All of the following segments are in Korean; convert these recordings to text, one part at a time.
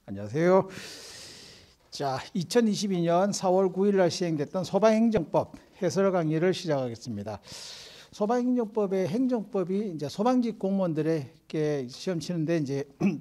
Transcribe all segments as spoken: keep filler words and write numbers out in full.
안녕하세요. 자, 이천이십이 년 사월 구일 날 시행됐던 소방행정법 해설 강의를 시작하겠습니다. 소방행정법의 행정법이 이제 소방직 공무원들에게 시험 치는데 이제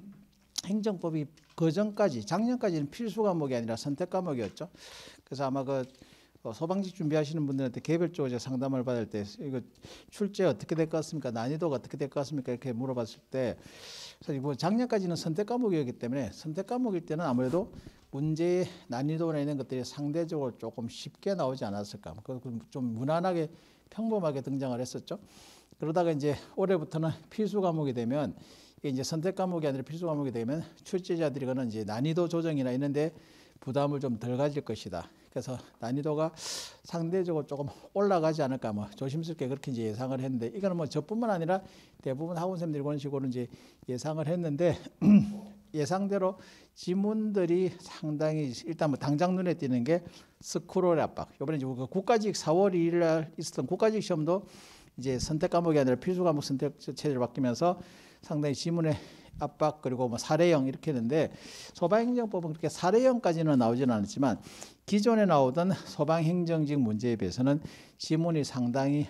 행정법이 그 전까지 작년까지는 필수 과목이 아니라 선택 과목이었죠. 그래서 아마 그 소방직 준비하시는 분들한테 개별적으로 이제 상담을 받을 때 이거 출제 어떻게 될 것 같습니까? 난이도가 어떻게 될 것 같습니까? 이렇게 물어봤을 때 사실 뭐 작년까지는 선택 과목이었기 때문에 선택 과목일 때는 아무래도 문제의 난이도나 이런 것들이 상대적으로 조금 쉽게 나오지 않았을까. 좀 무난하게 평범하게 등장을 했었죠. 그러다가 이제 올해부터는 필수 과목이 되면 이게 이제 선택 과목이 아니라 필수 과목이 되면 출제자들이 그는 이제 난이도 조정이나 이런데 부담을 좀 덜 가질 것이다. 그래서 난이도가 상대적으로 조금 올라가지 않을까 뭐 조심스럽게 그렇게 이제 예상을 했는데 이거는 뭐 저뿐만 아니라 대부분 학원생들이 그런 식으로 이제 예상을 했는데 예상대로 지문들이 상당히 일단 뭐 당장 눈에 띄는 게 스크롤 압박. 이번에 이제 국가직 사월 이일 날 있었던 국가직 시험도 이제 선택 과목이 아니라 필수 과목 선택 체제로 바뀌면서 상당히 지문의 압박 그리고 뭐 사례형 이렇게 했는데 소방행정법은 그렇게 사례형까지는 나오지는 않았지만 기존에 나오던 소방행정직 문제에 비해서는 지문이 상당히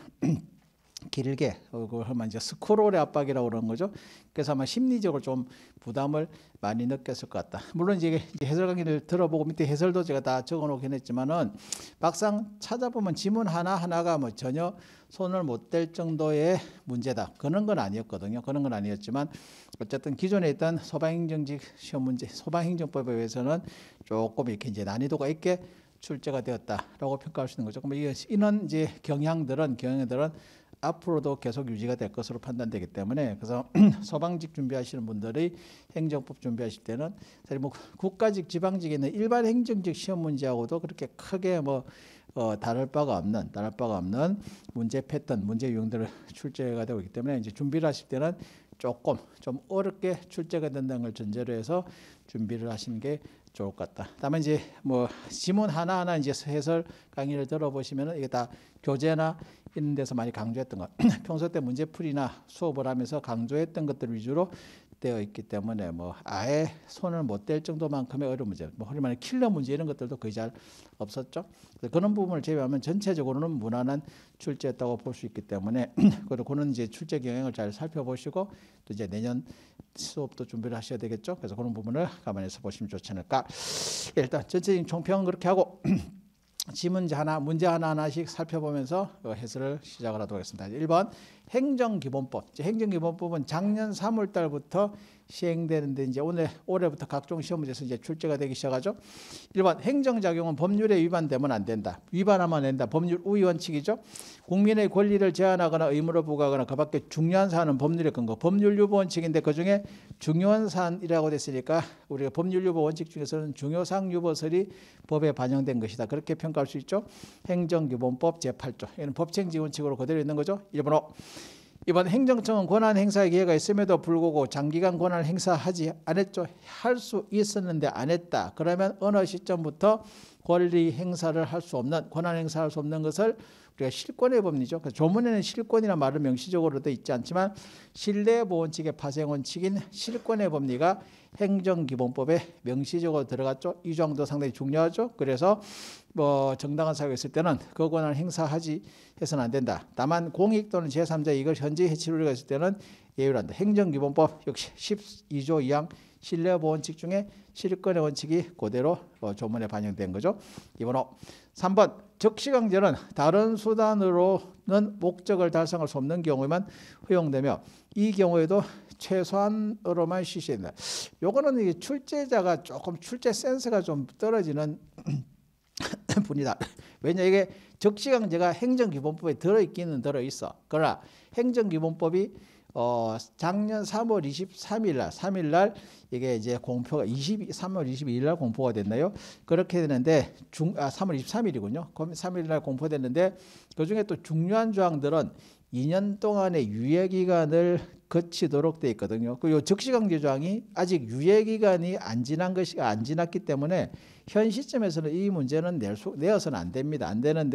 길게 그걸 하면 이제 스크롤의 압박이라고 그러는 거죠. 그래서 아마 심리적으로 좀 부담을 많이 느꼈을 것 같다. 물론 이제 해설 강의를 들어보고 밑에 해설도 제가 다 적어놓긴 했지만은 막상 찾아보면 지문 하나 하나가 뭐 전혀 손을 못 댈 정도의 문제다. 그런 건 아니었거든요. 그런 건 아니었지만 어쨌든 기존에 있던 소방행정직 시험 문제, 소방행정법에 의해서는 조금 이렇게 이제 난이도가 있게 출제가 되었다라고 평가할 수 있는 거죠. 그럼 이런 이제 경향들은 경향들은 앞으로도 계속 유지가 될 것으로 판단되기 때문에 그래서 소방직 준비하시는 분들이 행정법 준비하실 때는 사실 뭐 국가직 지방직에 있는 일반 행정직 시험 문제하고도 그렇게 크게 뭐 어, 다를 바가 없는 다를 바가 없는 문제 패턴, 문제 유형들을 출제가 되고 있기 때문에 이제 준비를 하실 때는 조금 좀 어렵게 출제가 된다는 걸 전제로 해서 준비를 하시는 게 좋을 것 같다. 다만 이제 뭐 지문 하나하나 이제 해설 강의를 들어보시면은 이게 다 교재나 이런 데서 많이 강조했던 것, 평소 때 문제풀이나 수업을 하면서 강조했던 것들 위주로 되어 있기 때문에 뭐 아예 손을 못 댈 정도만큼의 어려운 문제, 뭐 흔히 말하는 킬러 문제 이런 것들도 거의 잘 없었죠. 그런 부분을 제외하면 전체적으로는 무난한 출제였다고 볼 수 있기 때문에 그리고 그런 이제 출제 경향을 잘 살펴보시고 또 이제 내년 수업도 준비를 하셔야 되겠죠. 그래서 그런 부분을 감안해서 보시면 좋지 않을까. 일단 전체적인 총평은 그렇게 하고. 지문제 하나, 문제 하나하나씩 살펴보면서 해설을 시작을 하도록 하겠습니다. 일 번 행정기본법. 행정기본법은 작년 삼월 달부터 시행되는데 이제 오늘 올해부터 각종 시험 문제에서 이제 출제가 되기 시작하죠. 일 번 행정작용은 법률에 위반되면 안 된다. 위반하면 안 된다. 법률 우위 원칙이죠. 국민의 권리를 제한하거나 의무로 부과하거나 그밖에 중요한 사안은 법률의 근거. 법률 유보 원칙인데 그중에 중요한 사안이라고 됐으니까 우리가 법률 유보 원칙 중에서는 중요사항 유보설이 법에 반영된 것이다. 그렇게 평가할 수 있죠. 행정기본법 제팔 조. 이는 법쟁지 원칙으로 그대로 있는 거죠. 일 번호. 이번 행정청은 권한 행사의 기회가 있음에도 불구하고 장기간 권한을 행사하지 않았죠. 할 수 있었는데 안 했다. 그러면 어느 시점부터 권리 행사를 할 수 없는, 권한 행사할 수 없는 것을 우리가 실권의 법리죠. 조문에는 실권이라는 말은 명시적으로 돼 있지 않지만 신뢰보원칙의 파생원칙인 실권의 법리가 행정기본법에 명시적으로 들어갔죠. 이 조항도 상당히 중요하죠. 그래서 뭐 정당한 사유가 있을 때는 그 권한을 행사하지 해서는 안 된다. 다만 공익 또는 제삼자 이익을 현재 해칠 우려가 있을 때는 예외로 한다. 행정기본법 역시 십이 조 이 항 신뢰보원칙 중에 실권의 원칙이 그대로 조문에 반영된 거죠. 이 번호. 삼 번 적시강제는 다른 수단으로는 목적을 달성할 수 없는 경우에만 허용되며 이 경우에도 최소한으로만 실시된다. 요거는 이게 출제자가 조금 출제 센스가 좀 떨어지는 분이다. 왜냐 이게 적시강제가 행정기본법에 들어있기는 들어있어. 그러나 행정기본법이 어, 작년 삼월 이십삼일 날, 삼일 날 이게 이제 공표가 삼월 이십이일 날 공포가 됐나요? 그렇게 되는데 중, 아, 삼월 이십삼일이군요. 삼일 날 공포됐는데 그 중에 또 중요한 조항들은 이 년 동안의 유예기간을 거치도록 되어 있거든요. 그 적시강제 조항이 아직 유예기간이 안 지난 것이 안 지났기 때문에 현 시점에서는 이 문제는 낼 수, 내어서는 안 됩니다. 안 되는데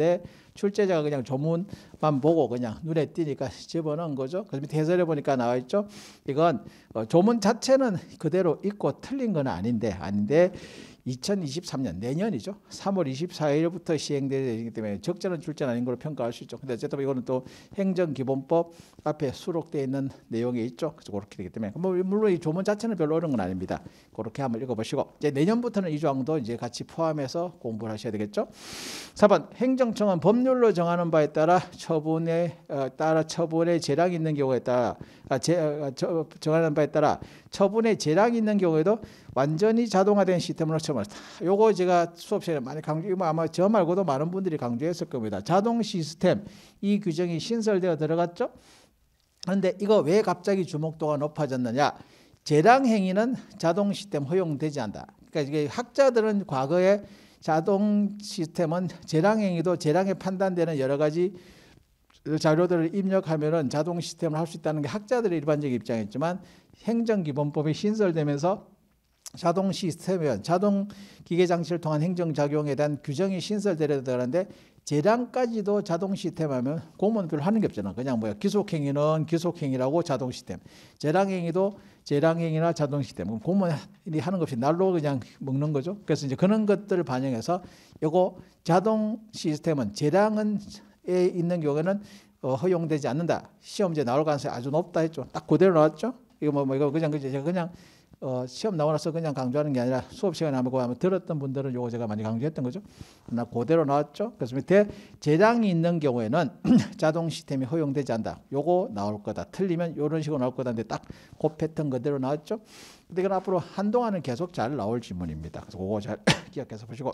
출제자가 그냥 조문만 보고 그냥 눈에 띄니까 집어넣은 거죠. 그래서 밑에 해설해 보니까 나와 있죠. 이건 어, 조문 자체는 그대로 있고 틀린 건 아닌데 아닌데 이천이십삼 년 내년이죠. 삼월 이십사일부터 시행되기 때문에 적절한 출제는 아닌 걸로 평가할 수 있죠. 근데 어쨌든 이거는 또 행정기본법 앞에 수록되어 있는 내용이 있죠. 그래서 그렇게 되기 때문에 뭐 물론 이 조문 자체는 별로 어려운 건 아닙니다. 그렇게 한번 읽어보시고 이제 내년부터는 이 조항도 이제 같이 포함해서 공부를 하셔야 되겠죠. 사 번 행정청은 법률로 정하는 바에 따라 처분에 어, 따라 처분에 재량이 있는 경우에 따라 아, 제, 어, 저, 정하는 바에 따라 처분에 재량이 있는 경우에도 완전히 자동화된 시스템으로 처분했다. 요거 제가 수업 시간에 많이 강조, 아마 저 말고도 많은 분들이 강조했을 겁니다. 자동 시스템 이 규정이 신설되어 들어갔죠. 그런데 이거 왜 갑자기 주목도가 높아졌느냐? 재량 행위는 자동 시스템 허용되지 않는다. 그러니까 이게 학자들은 과거에 자동 시스템은 재량 행위도 재량에 판단되는 여러 가지 자료들을 입력하면은 자동 시스템을 할 수 있다는 게 학자들의 일반적인 입장이었지만 행정기본법이 신설되면서 자동 시스템이면 자동 기계 장치를 통한 행정작용에 대한 규정이 신설되려는데 재량까지도 자동 시스템하면 공무원 별로 하는 게 없잖아. 그냥 뭐야 기속행위는 기속행위라고 자동 시스템, 재량행위도 재량행위나 자동 시스템. 그럼 공무원이 하는 것 없이 날로 그냥 먹는 거죠. 그래서 이제 그런 것들을 반영해서 이거 자동 시스템은 재량은 에 있는 경우에는 어, 허용되지 않는다. 시험 문제 나올 가능성이 아주 높다 했죠. 딱 그대로 나왔죠. 이거 뭐, 뭐 이거 그냥 제가 그냥 어, 시험 나고 나서 그냥 강조하는 게 아니라 수업 시간에 한번 한번 들었던 분들은 요거 제가 많이 강조했던 거죠. 나 그대로 나왔죠. 그래서 밑에 재량이 있는 경우에는 자동 시스템이 허용되지 않는다. 요거 나올 거다. 틀리면 이런 식으로 나올 거다인데 딱 그 패턴 그대로 나왔죠. 근데 이건 앞으로 한동안은 계속 잘 나올 질문입니다. 그래서 그거 잘 기억해서 보시고.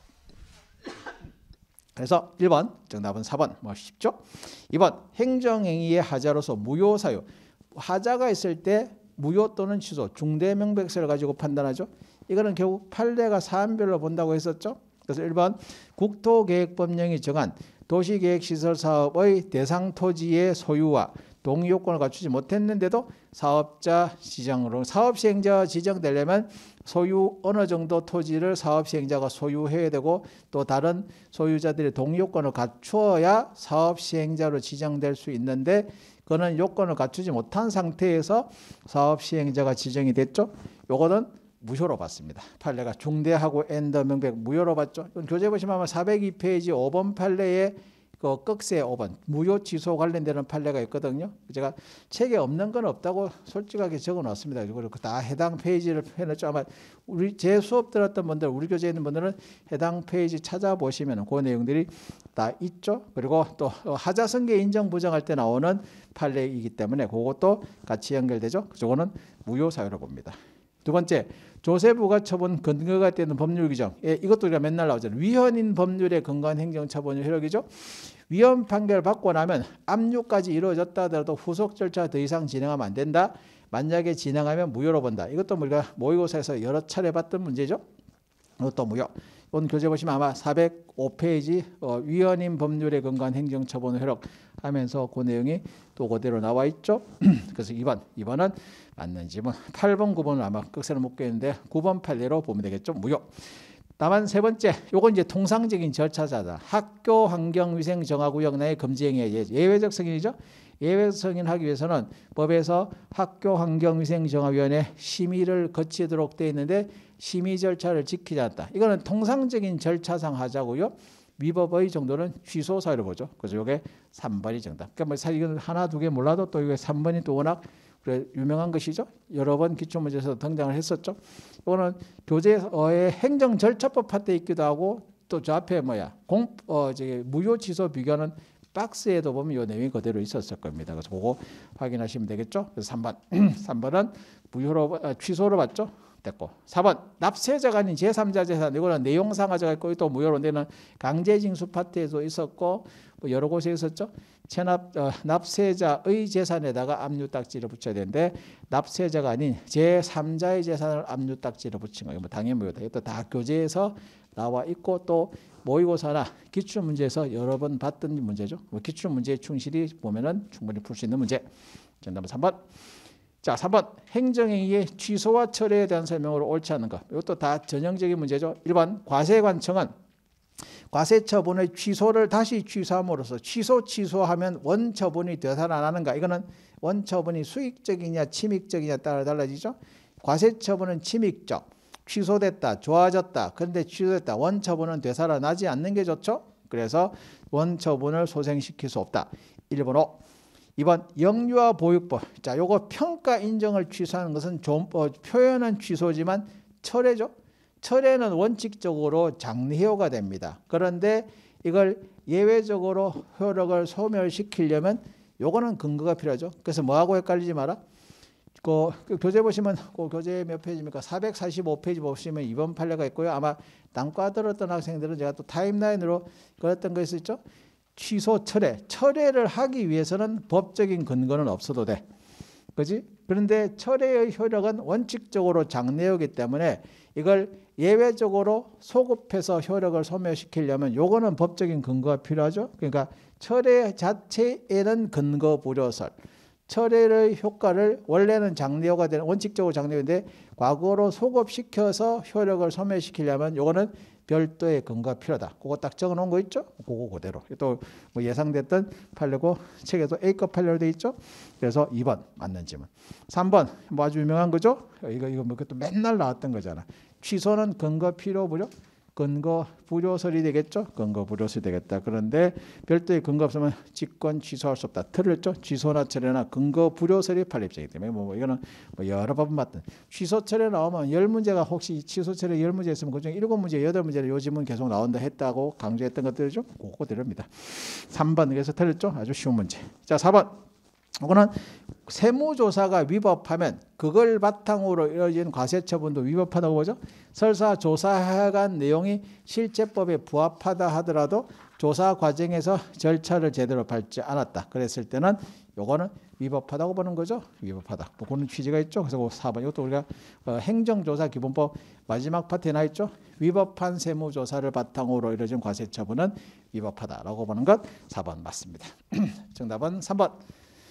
그래서 일 번 정답은 사 번 뭐 쉽죠. 이 번 행정행위의 하자로서 무효사유. 하자가 있을 때 무효 또는 취소 중대명백서를 가지고 판단하죠. 이거는 결국 판례가 사안별로 본다고 했었죠. 그래서 일 번 국토계획법령이 정한 도시계획시설사업의 대상 토지의 소유와 동의요건을 갖추지 못했는데도 사업자 지정으로 사업시행자가 지정되려면 소유 어느 정도 토지를 사업시행자가 소유해야 되고 또 다른 소유자들의 동의요건을 갖추어야 사업시행자로 지정될 수 있는데 그는 요건을 갖추지 못한 상태에서 사업시행자가 지정이 됐죠. 요거는 무효로 봤습니다. 판례가 중대하고 엔더 명백 무효로 봤죠. 교재 보시면 아마 사백이 페이지 오 번 판례에 그 끝에 오 번 무효 취소 관련되는 판례가 있거든요. 제가 책에 없는 건 없다고 솔직하게 적어놨습니다. 그리고 다 해당 페이지를 해놨죠. 아마 우리 제 수업 들었던 분들, 우리 교재에 있는 분들은 해당 페이지 찾아보시면 그 내용들이 다 있죠. 그리고 또 하자성계 인정 부정할 때 나오는 판례이기 때문에 그것도 같이 연결되죠. 그거는 무효 사유로 봅니다. 두 번째, 조세부가 처분 근거가 되는 법률 규정. 예, 이것도 우리가 맨날 나오잖아요. 위헌인 법률에 근거한 행정처분의 효력이죠. 위헌 판결을 받고 나면 압류까지 이루어졌다 하더라도 후속 절차 더 이상 진행하면 안 된다. 만약에 진행하면 무효로 본다. 이것도 우리가 모의고사에서 여러 차례 봤던 문제죠. 이것도 무효. 오늘 교재 보시면 아마 사백오 페이지 어, 위헌인 법률에 근거한 행정처분의 효력 하면서 그 내용이 또 그대로 나와 있죠. 그래서 이 번, 이 번은 맞는 지문. 팔 번, 구 번은 아마 끝에는 못 겠는데 구 번 판례로 보면 되겠죠. 무효. 다만 세 번째, 요건 이제 통상적인 절차자다. 학교 환경위생 정화구역 내의 금지행위의 예외적 승인이죠. 예외적 승인하기 위해서는 법에서 학교 환경위생 정화위원회 심의를 거치도록 되어 있는데 심의 절차를 지키지 않았다. 이거는 통상적인 절차상 하자고요. 위법의 정도는 취소 사유로 보죠. 그래서 이게 삼 번이 정답. 그러니까 뭐 사실 이건 하나 두 개 몰라도 또 이게 삼 번이 또 워낙 그래 유명한 것이죠. 여러 번 기출문제에서 등장을 했었죠. 이거는 교재의 행정절차법 파트에 있기도 하고 또 저 앞에 뭐야 공 어 저기 무효 취소 비교하는 박스에도 보면 이 내용이 그대로 있었을 겁니다. 그래서 그거 확인하시면 되겠죠. 그래서 삼 번 삼 번은 무효로 아, 취소로 봤죠. 됐고 사 번 납세자가 아닌 제삼자 재산. 이거는 내용상 가져가 있고 또 무효로는 강제징수 파트에도 있었고 뭐 여러 곳에 있었죠. 체납 어, 납세자의 재산에다가 압류 딱지를 붙여야 되는데 납세자가 아닌 제삼자의 재산을 압류 딱지를 붙인 거예요. 뭐 당연히 무효다. 이것도 다 교재에서 나와 있고 또 모의고사나 기출 문제에서 여러 번 봤던 문제죠. 뭐 기출 문제에 충실히 보면은 충분히 풀 수 있는 문제. 정답은 삼 번. 자, 삼 번 행정행위의 취소와 철회에 대한 설명으로 옳지 않은 것. 이것도 다 전형적인 문제죠. 일 번 과세관청은 과세처분의 취소를 다시 취소함으로써 취소 취소하면 원처분이 되살아나는가? 이거는 원처분이 수익적이냐 침익적이냐 따라 달라지죠. 과세처분은 침익적, 취소됐다, 좋아졌다. 그런데 취소됐다. 원처분은 되살아나지 않는 게 좋죠. 그래서 원처분을 소생시킬 수 없다. 일 번 오. 이 번 영유아 보육법. 자, 요거 평가 인정을 취소하는 것은 좀, 어, 표현은 취소지만 철회죠. 철회는 원칙적으로 장려가 됩니다. 그런데 이걸 예외적으로 효력을 소멸시키려면 요거는 근거가 필요하죠. 그래서 뭐하고 헷갈리지 마라. 그, 그 교재 보시면 그 교재 몇 페이지입니까? 사백사십오 페이지 보시면 이 번 판례가 있고요. 아마 단과 들었던 학생들은 제가 또 타임라인으로 그랬던 거 있었죠. 취소 철회. 철회를 하기 위해서는 법적인 근거는 없어도 돼. 그지? 그런데 철회의 효력은 원칙적으로 장래이기 때문에 이걸 예외적으로 소급해서 효력을 소멸시키려면 요거는 법적인 근거가 필요하죠. 그러니까 철회 자체에는 근거 불효설. 철회의 효과를 원래는 장래효가 되는 원칙적으로 장래효인데 과거로 소급시켜서 효력을 소멸시키려면 요거는 별도의 근거가 필요하다. 그거 딱 적어놓은 거 있죠? 그거 그대로. 또 뭐 예상됐던 판례고 책에도 A급 판례로 돼 있죠? 그래서 이 번 맞는 질문. 삼 번 뭐 아주 유명한 거죠? 이거 이거 뭐 그것도 맨날 나왔던 거잖아. 취소는 근거 필요 불효? 근거 불효설이 되겠죠? 근거 불효설이 되겠다. 그런데 별도의 근거 없으면 직권 취소할 수 없다. 틀렸죠? 취소나 철회나 근거 불효설이 판례입자이기 때문에 뭐 이거는 뭐 여러 번 봤던 취소 철회 나오면 열 문제가 혹시 취소 철회 열 문제 있으면 그중에 일곱 문제 여덟 문제를 요즘은 계속 나온다 했다고 강조했던 것들이죠. 그거 들읍니다. 삼 번 그래서 틀렸죠? 아주 쉬운 문제. 자, 사 번. 이거는 세무조사가 위법하면 그걸 바탕으로 이루어진 과세처분도 위법하다고 보죠. 설사 조사해간 내용이 실제법에 부합하다 하더라도 조사 과정에서 절차를 제대로 밟지 않았다. 그랬을 때는 요거는 위법하다고 보는 거죠. 위법하다. 뭐 그런 취지가 있죠. 그래서 사 번 이것도 우리가 행정조사기본법 마지막 파트에 나 있죠. 위법한 세무조사를 바탕으로 이루어진 과세처분은 위법하다라고 보는 것 사 번 맞습니다. 정답은 삼 번.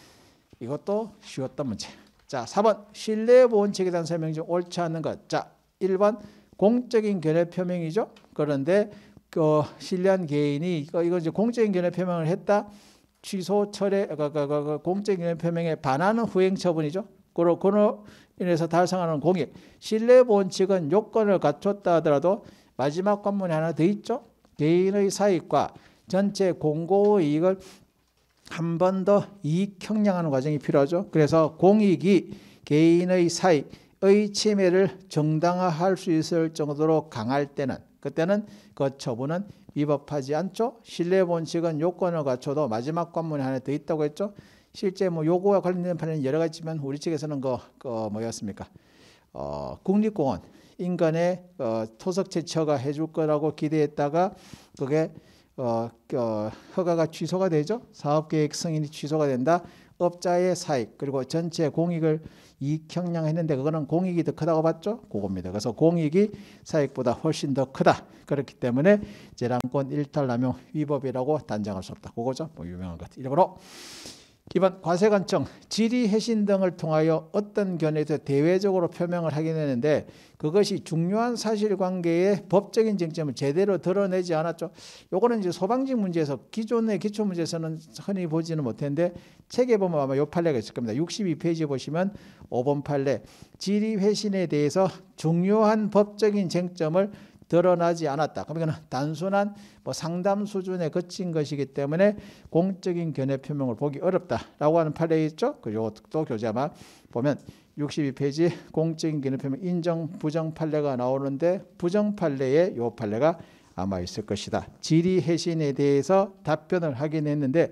이것도 쉬웠던 문제. 자, 사 번 신뢰보원칙에 대한 설명 중 옳지 않은 것. 자, 일 번 공적인 견해 표명이죠. 그런데 그 신뢰한 개인이 이거, 이거 이제 공적인 견해 표명을 했다. 취소 철회 그, 그, 그, 그 공적인 견해 표명에 반하는 후행 처분이죠. 그로 그로 인해서 달성하는 공익. 신뢰보원칙은 요건을 갖췄다 하더라도 마지막 관문에 하나 더 있죠. 개인의 사익과 전체 공고의 이익을 한 번 더 이익 형량하는 과정이 필요하죠. 그래서 공익이 개인의 사익의 침해를 정당화할 수 있을 정도로 강할 때는 그때는 그 처분은 위법하지 않죠. 신뢰본칙은 요건을 갖춰도 마지막 관문에 하나 더 있다고 했죠. 실제 뭐 요거와 관련된 판례는 여러 가지 있지만 우리 측에서는 그, 그 뭐였습니까? 어, 국립공원 인간의 어, 토석 채처가 해줄 거라고 기대했다가 그게 어, 어, 허가가 취소가 되죠. 사업계획 승인이 취소가 된다. 업자의 사익 그리고 전체 공익을 이익 형량했는데 그거는 공익이 더 크다고 봤죠. 그겁니다. 그래서 공익이 사익보다 훨씬 더 크다. 그렇기 때문에 재량권 일탈 남용 위법이라고 단정할 수 없다. 그거죠. 뭐 유명한 것. 일 번으로 이 번 과세관청 질의해신 등을 통하여 어떤 견해에서 대외적으로 표명을 하게 되는데 그것이 중요한 사실관계의 법적인 쟁점을 제대로 드러내지 않았죠. 요거는 이제 소방직 문제에서 기존의 기초 문제에서는 흔히 보지는 못했는데 책에 보면 아마 요 판례가 있을 겁니다. 육십이 페이지 보시면 오 번 판례 질의회신에 대해서 중요한 법적인 쟁점을 드러나지 않았다. 그럼 이거는 단순한 뭐 상담 수준에 그친 것이기 때문에 공적인 견해 표명을 보기 어렵다라고 하는 판례 있죠. 그리고 또 교재 아마 보면 육십이 페이지 공적인 견해 표명 인정 부정 판례가 나오는데 부정 판례에 요 판례가 아마 있을 것이다. 질의해신에 대해서 답변을 하긴 했는데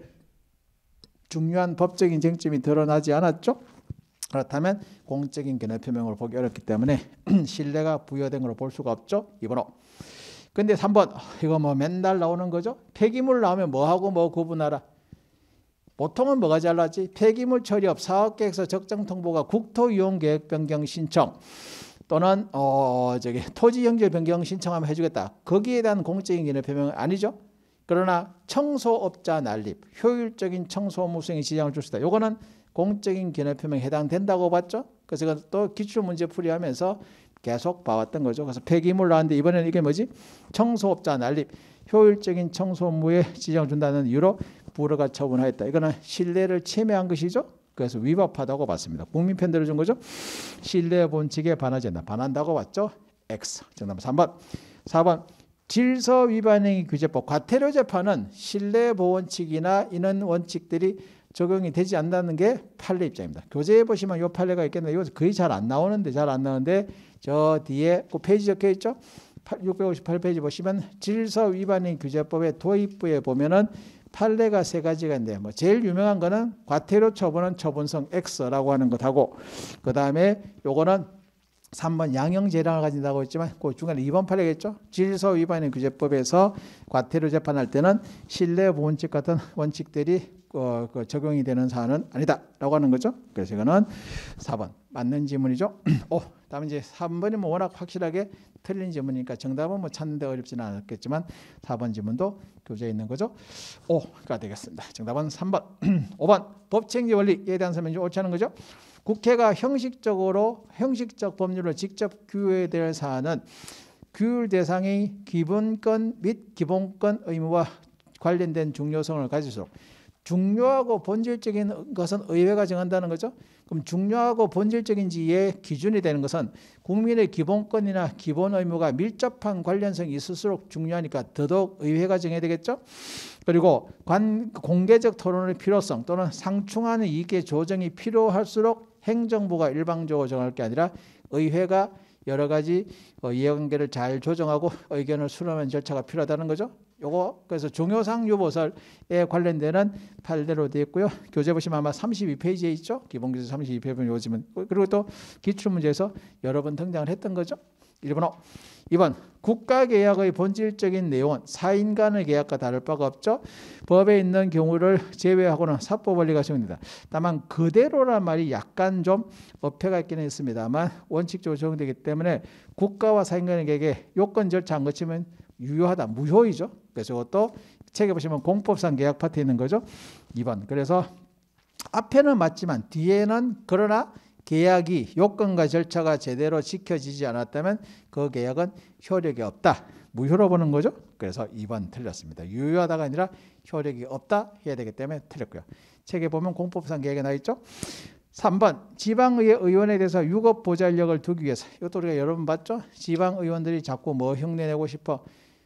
중요한 법적인 쟁점이 드러나지 않았죠. 그렇다면 공적인 견해 표명을 보기 어렵기 때문에 신뢰가 부여된 걸로 볼 수가 없죠. 이 번호. 근데 삼 번 이거 뭐 맨날 나오는 거죠. 폐기물 나오면 뭐하고 뭐 구분하라. 보통은 뭐가 잘나지? 폐기물 처리업 사업계획서 적정 통보가 국토이용계획 변경 신청 또는 어 저기 토지 형질 변경 신청하면 해주겠다. 거기에 대한 공적인 견해 표명은 아니죠. 그러나 청소업자 난립, 효율적인 청소무 수행에 지장을 줄 수 있다. 요거는 공적인 견해 표명에 해당된다고 봤죠. 그래서 이건 또 기출문제 풀이하면서 계속 봐왔던 거죠. 그래서 폐기물 나왔는데 이번에는 이게 뭐지? 청소업자 난립. 효율적인 청소 업무에 지장을 준다는 이유로 불허가 처분하였다. 이거는 신뢰를 침해한 것이죠. 그래서 위법하다고 봤습니다. 국민 편 들어준 거죠. 신뢰 본칙에 반하지 않는다. 반한다고 봤죠. X. 정답은 삼 번. 사 번. 질서 위반행위 규제법. 과태료 재판은 신뢰 보원칙이나 이런 원칙들이 적용이 되지 않는다는 게 판례 입장입니다. 교재에 보시면 이 판례가 있겠는데 이거 거의 잘 안 나오는데 잘 안 나오는데 저 뒤에 그 페이지 적혀 있죠. 육백오십팔 페이지 보시면 질서 위반행위 규제법의 도입부에 보면은 판례가 세 가지가 있는데 뭐 제일 유명한 거는 과태료 처분은 처분성 X라고 하는 것하고 그 다음에 요거는 삼 번 양형 재량을 가진다고 했지만 그 중간에 이 번 판례겠죠. 질서 위반행위 규제법에서 과태료 재판할 때는 신뢰 보원칙 같은 원칙들이 어, 그 적용이 되는 사안은 아니다라고 하는 거죠. 그래서 이거는 사 번 맞는 지문이죠. 오, 다음 이제 삼 번이 뭐 워낙 확실하게 틀린 지문이니까 정답은 뭐 찾는데 어렵지는 않았겠지만 사 번 지문도 교재에 있는 거죠. 오가 되겠습니다. 정답은 삼 번. 오 번 법체행위 원리에 대한 설명이 옳지 않은 거죠. 국회가 형식적으로 형식적 법률을 직접 규율해야 될 사안은 규율 대상의 기본권 및 기본권 의무와 관련된 중요성을 가질수록 중요하고 본질적인 것은 의회가 정한다는 거죠. 그럼 중요하고 본질적인지의 기준이 되는 것은 국민의 기본권이나 기본 의무가 밀접한 관련성이 있을수록 중요하니까 더더욱 의회가 정해야 되겠죠. 그리고 관, 공개적 토론의 필요성 또는 상충하는 이익의 조정이 필요할수록 행정부가 일방적으로 정할 게 아니라 의회가 여러 가지 이해관계를 잘 조정하고 의견을 수렴하는 절차가 필요하다는 거죠. 요거 그래서 종효상 유보설에 관련되는 판례로 되어 있고요. 교재 보시면 아마 삼십이 페이지에 있죠. 기본교재 삼십이 페이지 보면 요즘은 그리고 또 기출문제에서 여러 번 등장을 했던 거죠. 일 번 오. 이 번 국가계약의 본질적인 내용은 사인 간의 계약과 다를 바가 없죠. 법에 있는 경우를 제외하고는 사법 원리가 적용됩니다. 다만 그대로란 말이 약간 좀 어폐가 있기는 있습니다만 원칙적으로 적용되기 때문에 국가와 사인 간의 계약에 요건 절차 안 거치면 유효하다. 무효이죠. 그래서 이것도 책에 보시면 공법상 계약 파트에 있는 거죠. 이 번. 그래서 앞에는 맞지만 뒤에는 그러나 계약이 요건과 절차가 제대로 지켜지지 않았다면 그 계약은 효력이 없다. 무효로 보는 거죠. 그래서 이 번 틀렸습니다. 유효하다가 아니라 효력이 없다 해야 되기 때문에 틀렸고요. 책에 보면 공법상 계약에 나와 있죠. 삼 번 지방의회 의원에 대해서 유급 보좌력을 두기 위해서 이것도 우리가 여러 번 봤죠. 지방의원들이 자꾸 뭐 흉내내고 싶어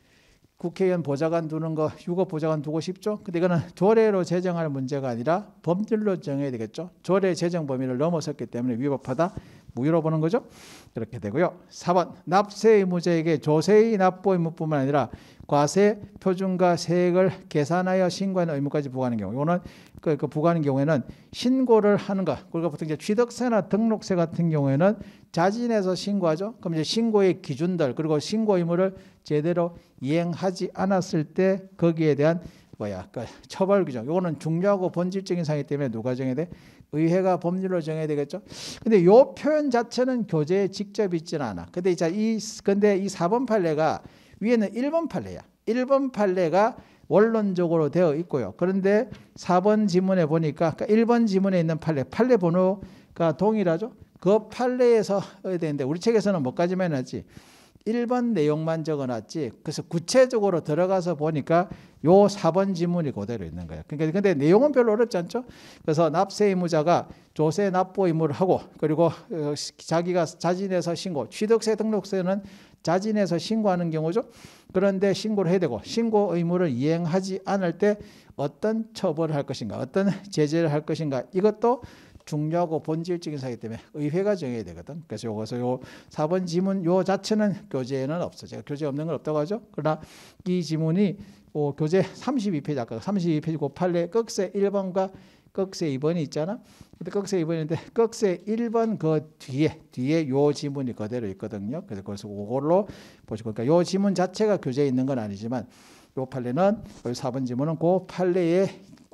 국회의원 보좌관 두는 거 유급 보좌관 두고 싶죠. 근데 이거는 조례로 제정할 문제가 아니라 법률로 정해야 되겠죠. 조례 제정 범위를 넘어섰기 때문에 위법하다. 무효로 보는 거죠. 그렇게 되고요. 사 번 납세 의무자에게 조세의 납부 의무뿐만 아니라 과세, 표준과 세액을 계산하여 신고하는 의무까지 부과하는 경우 이거는 그, 그 부과하는 경우에는 신고를 하는 것 그리고 보통 이제 취득세나 등록세 같은 경우에는 자진해서 신고하죠. 그럼 이제 신고의 기준들 그리고 신고 의무를 제대로 이행하지 않았을 때 거기에 대한 뭐야 그 처벌 규정 이거는 중요하고 본질적인 사항이기 때문에 누가 정해야 돼? 의회가 법률로 정해야 되겠죠. 근데 요 표현 자체는 교재에 직접 있지는 않아. 근데 자 이 근데 이 사 번 판례가 위에는 일 번 판례야. 일 번 판례가 원론적으로 되어 있고요. 그런데 사 번 지문에 보니까 그러니까 일 번 지문에 있는 판례 판례 번호가 동일하죠. 그 판례에서 해야 되는데 우리 책에서는 뭐까지만 해놨지. 일 번 내용만 적어놨지. 그래서 구체적으로 들어가서 보니까 요 사 번 지문이 그대로 있는 거예요. 그러니까 근데 내용은 별로 어렵지 않죠. 그래서 납세 의무자가 조세 납부 의무를 하고 그리고 자기가 자진해서 신고, 취득세 등록세는 자진해서 신고하는 경우죠. 그런데 신고를 해야 되고 신고 의무를 이행하지 않을 때 어떤 처벌을 할 것인가, 어떤 제재를 할 것인가 이것도 중요하고 본질적인 사항이기 때문에 의회가 정해야 되거든. 그래서 요것을 요 사 번 지문 요 자체는 교재에는 없어. 제가 교재에 없는 건 없다고 하죠. 그러나 이 지문이 어, 교재 삼십이 페이지 아까 삼십이 페이지 그 판례 꺽쇠 일 번과 꺽쇠 이 번이 있잖아. 근데 꺽쇠 이 번인데 꺽쇠 일 번 그 뒤에 뒤에 요 지문이 그대로 있거든요. 그래서 그래서 그걸로 보시고 그러니까 요 지문 자체가 교재에 있는 건 아니지만 요 판례는 사 번 지문은 그 판례에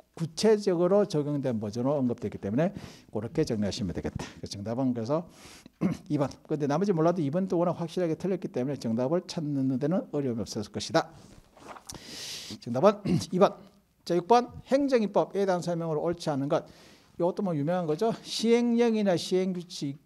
구체적으로 적용된 버전으로 언급되기 때문에 그렇게 정리하시면 되겠다. 정답은 그래서 이 번. 그런데 나머지 몰라도 이 번도 워낙 확실하게 틀렸기 때문에 정답을 찾는 데는 어려움이 없었을 것이다. 정답은 이 번. 자, 육 번 행정입법에 대한 설명으로 옳지 않은 것. 이것도 뭐 유명한 거죠. 시행령이나 시행규칙은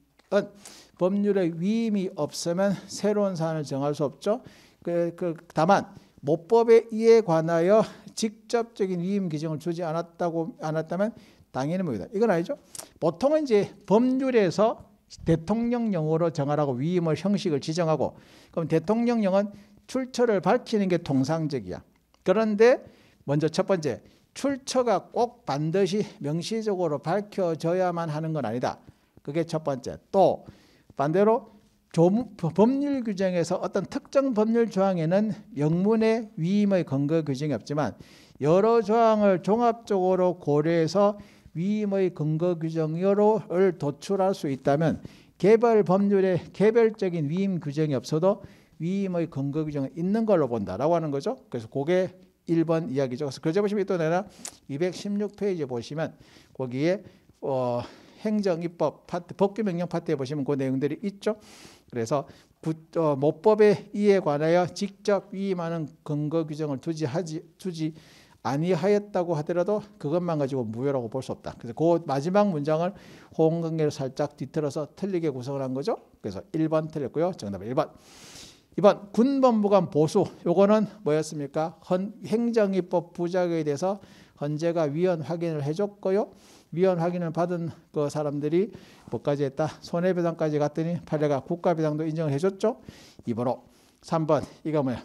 법률에 위임이 없으면 새로운 사안을 정할 수 없죠. 그, 그 다만 모법의 이에 관하여 직접적인 위임 규정을 주지 않았다고 않았다면 당연히 뭐이다. 이건 아니죠. 보통은 이제 법률에서 대통령령으로 정하라고 위임을 형식을 지정하고, 그럼 대통령령은 출처를 밝히는 게 통상적이야. 그런데 먼저 첫 번째, 출처가 꼭 반드시 명시적으로 밝혀져야만 하는 건 아니다. 그게 첫 번째. 또 반대로 조문, 법률 규정에서 어떤 특정 법률 조항에는 명문의 위임의 근거 규정이 없지만 여러 조항을 종합적으로 고려해서 위임의 근거 규정을 도출할 수 있다면 개별 법률에 개별적인 위임 규정이 없어도 위임의 근거 규정은 있는 걸로 본다라고 하는 거죠. 그래서 그게 일 번 이야기죠. 그래서 그저 보시면 또 내가 이백십육 페이지 보시면 거기에 어, 행정입법 파트, 법규명령 파트에 보시면 그 내용들이 있죠. 그래서 구, 어, 모법의 이에 관하여 직접 위임하는 근거 규정을 두지 하지 두지 아니하였다고 하더라도 그것만 가지고 무효라고 볼 수 없다. 그래서 그 마지막 문장을 호응관계를 살짝 뒤틀어서 틀리게 구성을 한 거죠. 그래서 일 번 틀렸고요. 정답은 일 번. 이 번 군법무관 보수. 요거는 뭐였습니까? 헌, 행정입법 부작에 대해서 헌재가 위헌 확인을 해줬고요. 위헌 확인을 받은 그 사람들이 뭐까지 했다? 손해배상까지 갔더니 판례가 국가배상도 인정을 해줬죠. 이 번호. 삼 번 이거 뭐야?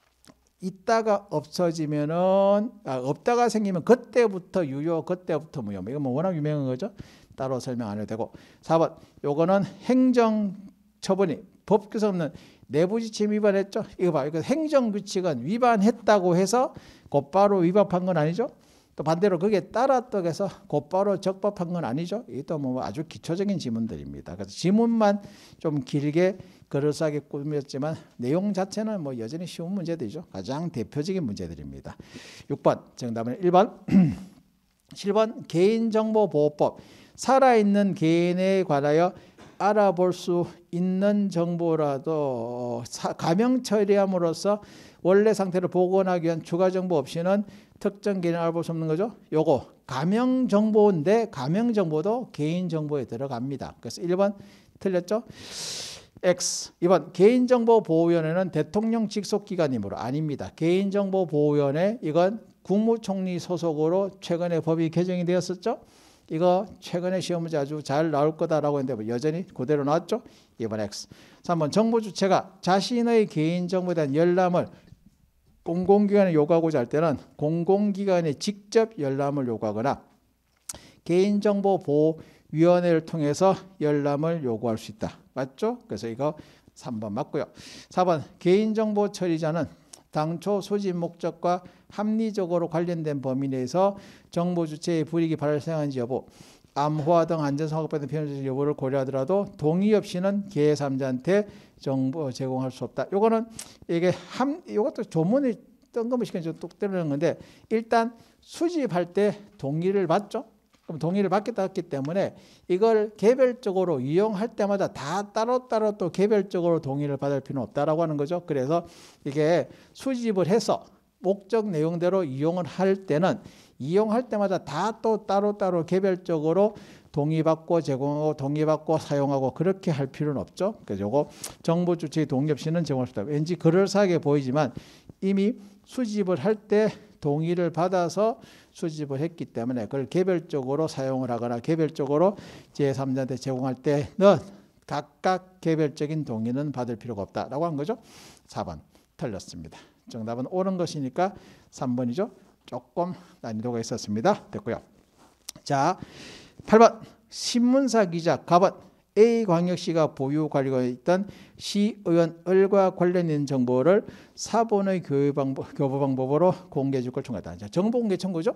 있다가 없어지면은 아, 없다가 생기면 그때부터 유효, 그때부터 무효. 이거 뭐 워낙 유명한 거죠. 따로 설명 안 해도 되고. 사 번 요거는 행정처분이 법규상 없는 내부지침 위반했죠. 이거 봐, 이거 행정규칙은 위반했다고 해서 곧바로 위법한 건 아니죠. 또 반대로 그게 따랐다고 해서 곧바로 적법한 건 아니죠. 이것도 뭐 아주 기초적인 지문들입니다. 그래서 지문만 좀 길게 그럴싸하게 꾸몄지만 내용 자체는 뭐 여전히 쉬운 문제들이죠. 가장 대표적인 문제들입니다. 육 번 정답은 일 번. 칠 번 개인정보보호법. 살아있는 개인에 관하여 알아볼 수 있는 정보라도 가명 처리함으로써 원래 상태를 복원하기 위한 추가 정보 없이는 특정 개인을 알아볼 수 없는 거죠. 요거 가명 정보인데 가명 정보도 개인 정보에 들어갑니다. 그래서 일 번 틀렸죠. X. 이 번 개인정보보호위원회는 대통령 직속기관이므로 아닙니다. 개인정보보호위원회 이건 국무총리 소속으로 최근에 법이 개정이 되었었죠. 이거 최근에 시험 문제 아주 잘 나올 거다라고 했는데 여전히 그대로 나왔죠. 이 번 X. 삼 번 정부 주체가 자신의 개인정보에 대한 열람을 공공기관에 요구하고자 할 때는 공공기관에 직접 열람을 요구하거나 개인정보보호위원회를 통해서 열람을 요구할 수 있다. 맞죠? 그래서 이거 삼 번 맞고요. 사 번 개인정보 처리자는 당초 수집 목적과 합리적으로 관련된 범위 내에서 정보 주체의 불이익이 발생한지 여부, 암호화 등 안전사고 받는 피해자 여부를 고려하더라도 동의 없이는 제삼자한테 정보 제공할 수 없다. 요거는 이게 함 이것도 조문이 뜬금없이 좀 뚝 때리는 건데 일단 수집할 때 동의를 받죠. 그럼 동의를 받겠다 했기 때문에 이걸 개별적으로 이용할 때마다 다 따로따로 또 개별적으로 동의를 받을 필요는 없다라고 하는 거죠. 그래서 이게 수집을 해서 목적 내용대로 이용을 할 때는 이용할 때마다 다 또 따로따로 개별적으로 동의받고 제공하고 동의받고 사용하고 그렇게 할 필요는 없죠. 그래서 이거 정보 주체의 동의 없이는 제공할 수 없다. 왠지 그럴싸하게 보이지만 이미 수집을 할 때 동의를 받아서 수집을 했기 때문에 그걸 개별적으로 사용을 하거나 개별적으로 제삼자한테 제공할 때는 각각 개별적인 동의는 받을 필요가 없다라고 한 거죠. 사 번 틀렸습니다. 정답은 옳은 것이니까 삼 번이죠. 조금 난이도가 있었습니다. 됐고요. 자, 팔 번 신문사 기자 갑은 A광역시가 보유 관리가 있던 시의원을과 관련된 정보를 사본의 교육 방법, 교부 방법으로 공개해 줄 걸 청구했다. 정보 공개 청구죠.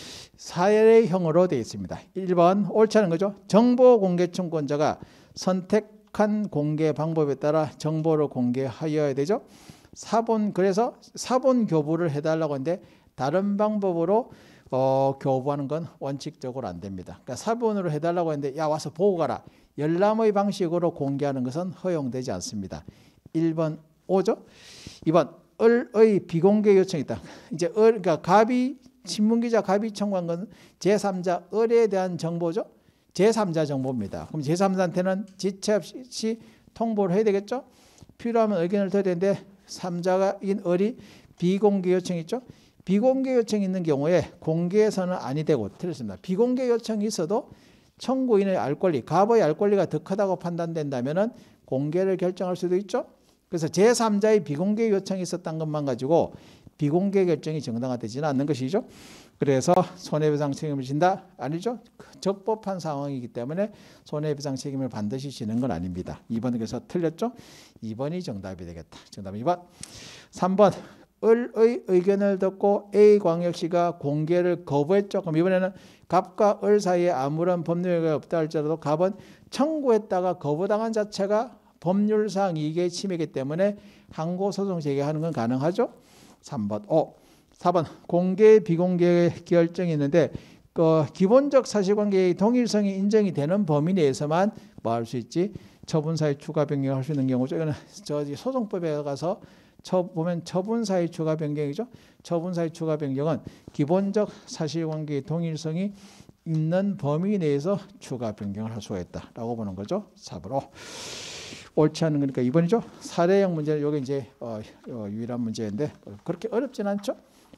사례형으로 되어 있습니다. 일 번 옳지 않은 거죠. 정보 공개 청구권자가 선택한 공개 방법에 따라 정보를 공개하여야 되죠. 사본 그래서 사본 교부를 해달라고 하는데 다른 방법으로 어, 교부하는 건 원칙적으로 안 됩니다. 그러니까 사본으로 해달라고 했는데 야 와서 보고 가라. 열람의 방식으로 공개하는 것은 허용되지 않습니다. 일 번 오죠. 이 번 을의 비공개 요청이 있다. 이제 을 그러니까 갑이 신문기자 갑이 청구한 건 제삼자 을에 대한 정보죠. 제삼자 정보입니다. 그럼 제삼자한테는 지체 없이 통보를 해야 되겠죠. 필요하면 의견을 드려야 되는데 삼자인 을이 비공개 요청 있죠? 비공개 요청이 있는 경우에 공개해서는 아니 되고 틀렸습니다. 비공개 요청이 있어도 청구인의 알 권리, 갑의 알 권리가 더 크다고 판단된다면은 공개를 결정할 수도 있죠. 그래서 제삼자의 비공개 요청이 있었던 것만 가지고 비공개 결정이 정당화되지는 않는 것이죠. 그래서 손해배상 책임을 진다? 아니죠. 적법한 상황이기 때문에 손해배상 책임을 반드시 지는 건 아닙니다. 이 번은 그래서 틀렸죠. 이 번이 정답이 되겠다. 정답 이 번. 삼 번. 을의 의견을 듣고 A광역시가 공개를 거부했죠. 그럼 이번에는 갑과 을 사이에 아무런 법률이 없다 할지라도 갑은 청구했다가 거부당한 자체가 법률상 이익의 침해이기 때문에 항고소송 제기하는 건 가능하죠. 삼 번. 오. 사 번. 공개 비공개 결정이 있는데 그 기본적 사실관계의 동일성이 인정이 되는 범위 내에서만 뭐 할 수 있지? 처분사의 추가 변경할 수 있는 경우죠. 이거는 저 소송법에 가서 처, 보면 처분사의 추가 변경이죠. 처분사의 추가 변경은 기본적 사실관계의 동일성이 있는 범위 내에서 추가 변경을 할 수가 있다라고 보는 거죠. 사 번으로. 옳지 않은 거니까 이 번이죠. 사례형 문제는 이게 이제 어, 어, 유일한 문제인데 그렇게 어렵진 않죠.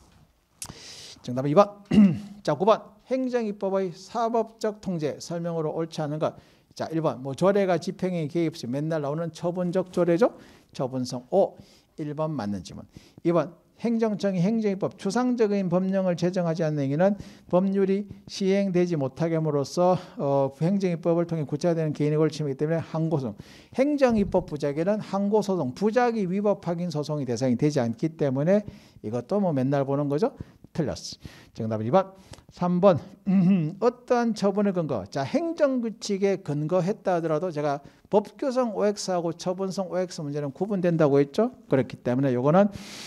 정답은 이 번. 자, 구 번. 행정입법의 사법적 통제 설명으로 옳지 않은 것. 자, 일 번. 뭐 조례가 집행에 개입 시 맨날 나오는 처분적 조례죠. 처분성 오. 일 번 맞는 지문. 이 번. 행정청이 행정입법 추상적인 법령을 제정하지 않는 행위는 법률이 시행되지 못하게 함으로써 어, 행정입법을 통해 구체화되는 개인의 권리를 침해하기 때문에 항고소송. 행정입법 부작위는 항고소송, 부작위 위법 확인 소송이 대상이 되지 않기 때문에 이것도 뭐 맨날 보는 거죠. 틀렸어. 정답은 이 번. 삼 번. 음, 어떠한 처분의 근거. 자, 행정규칙에 근거했다 하더라도 제가 법규성 오엑스하고 처분성 오엑스 문제는 구분된다고 했죠. 그렇기 때문에 이거는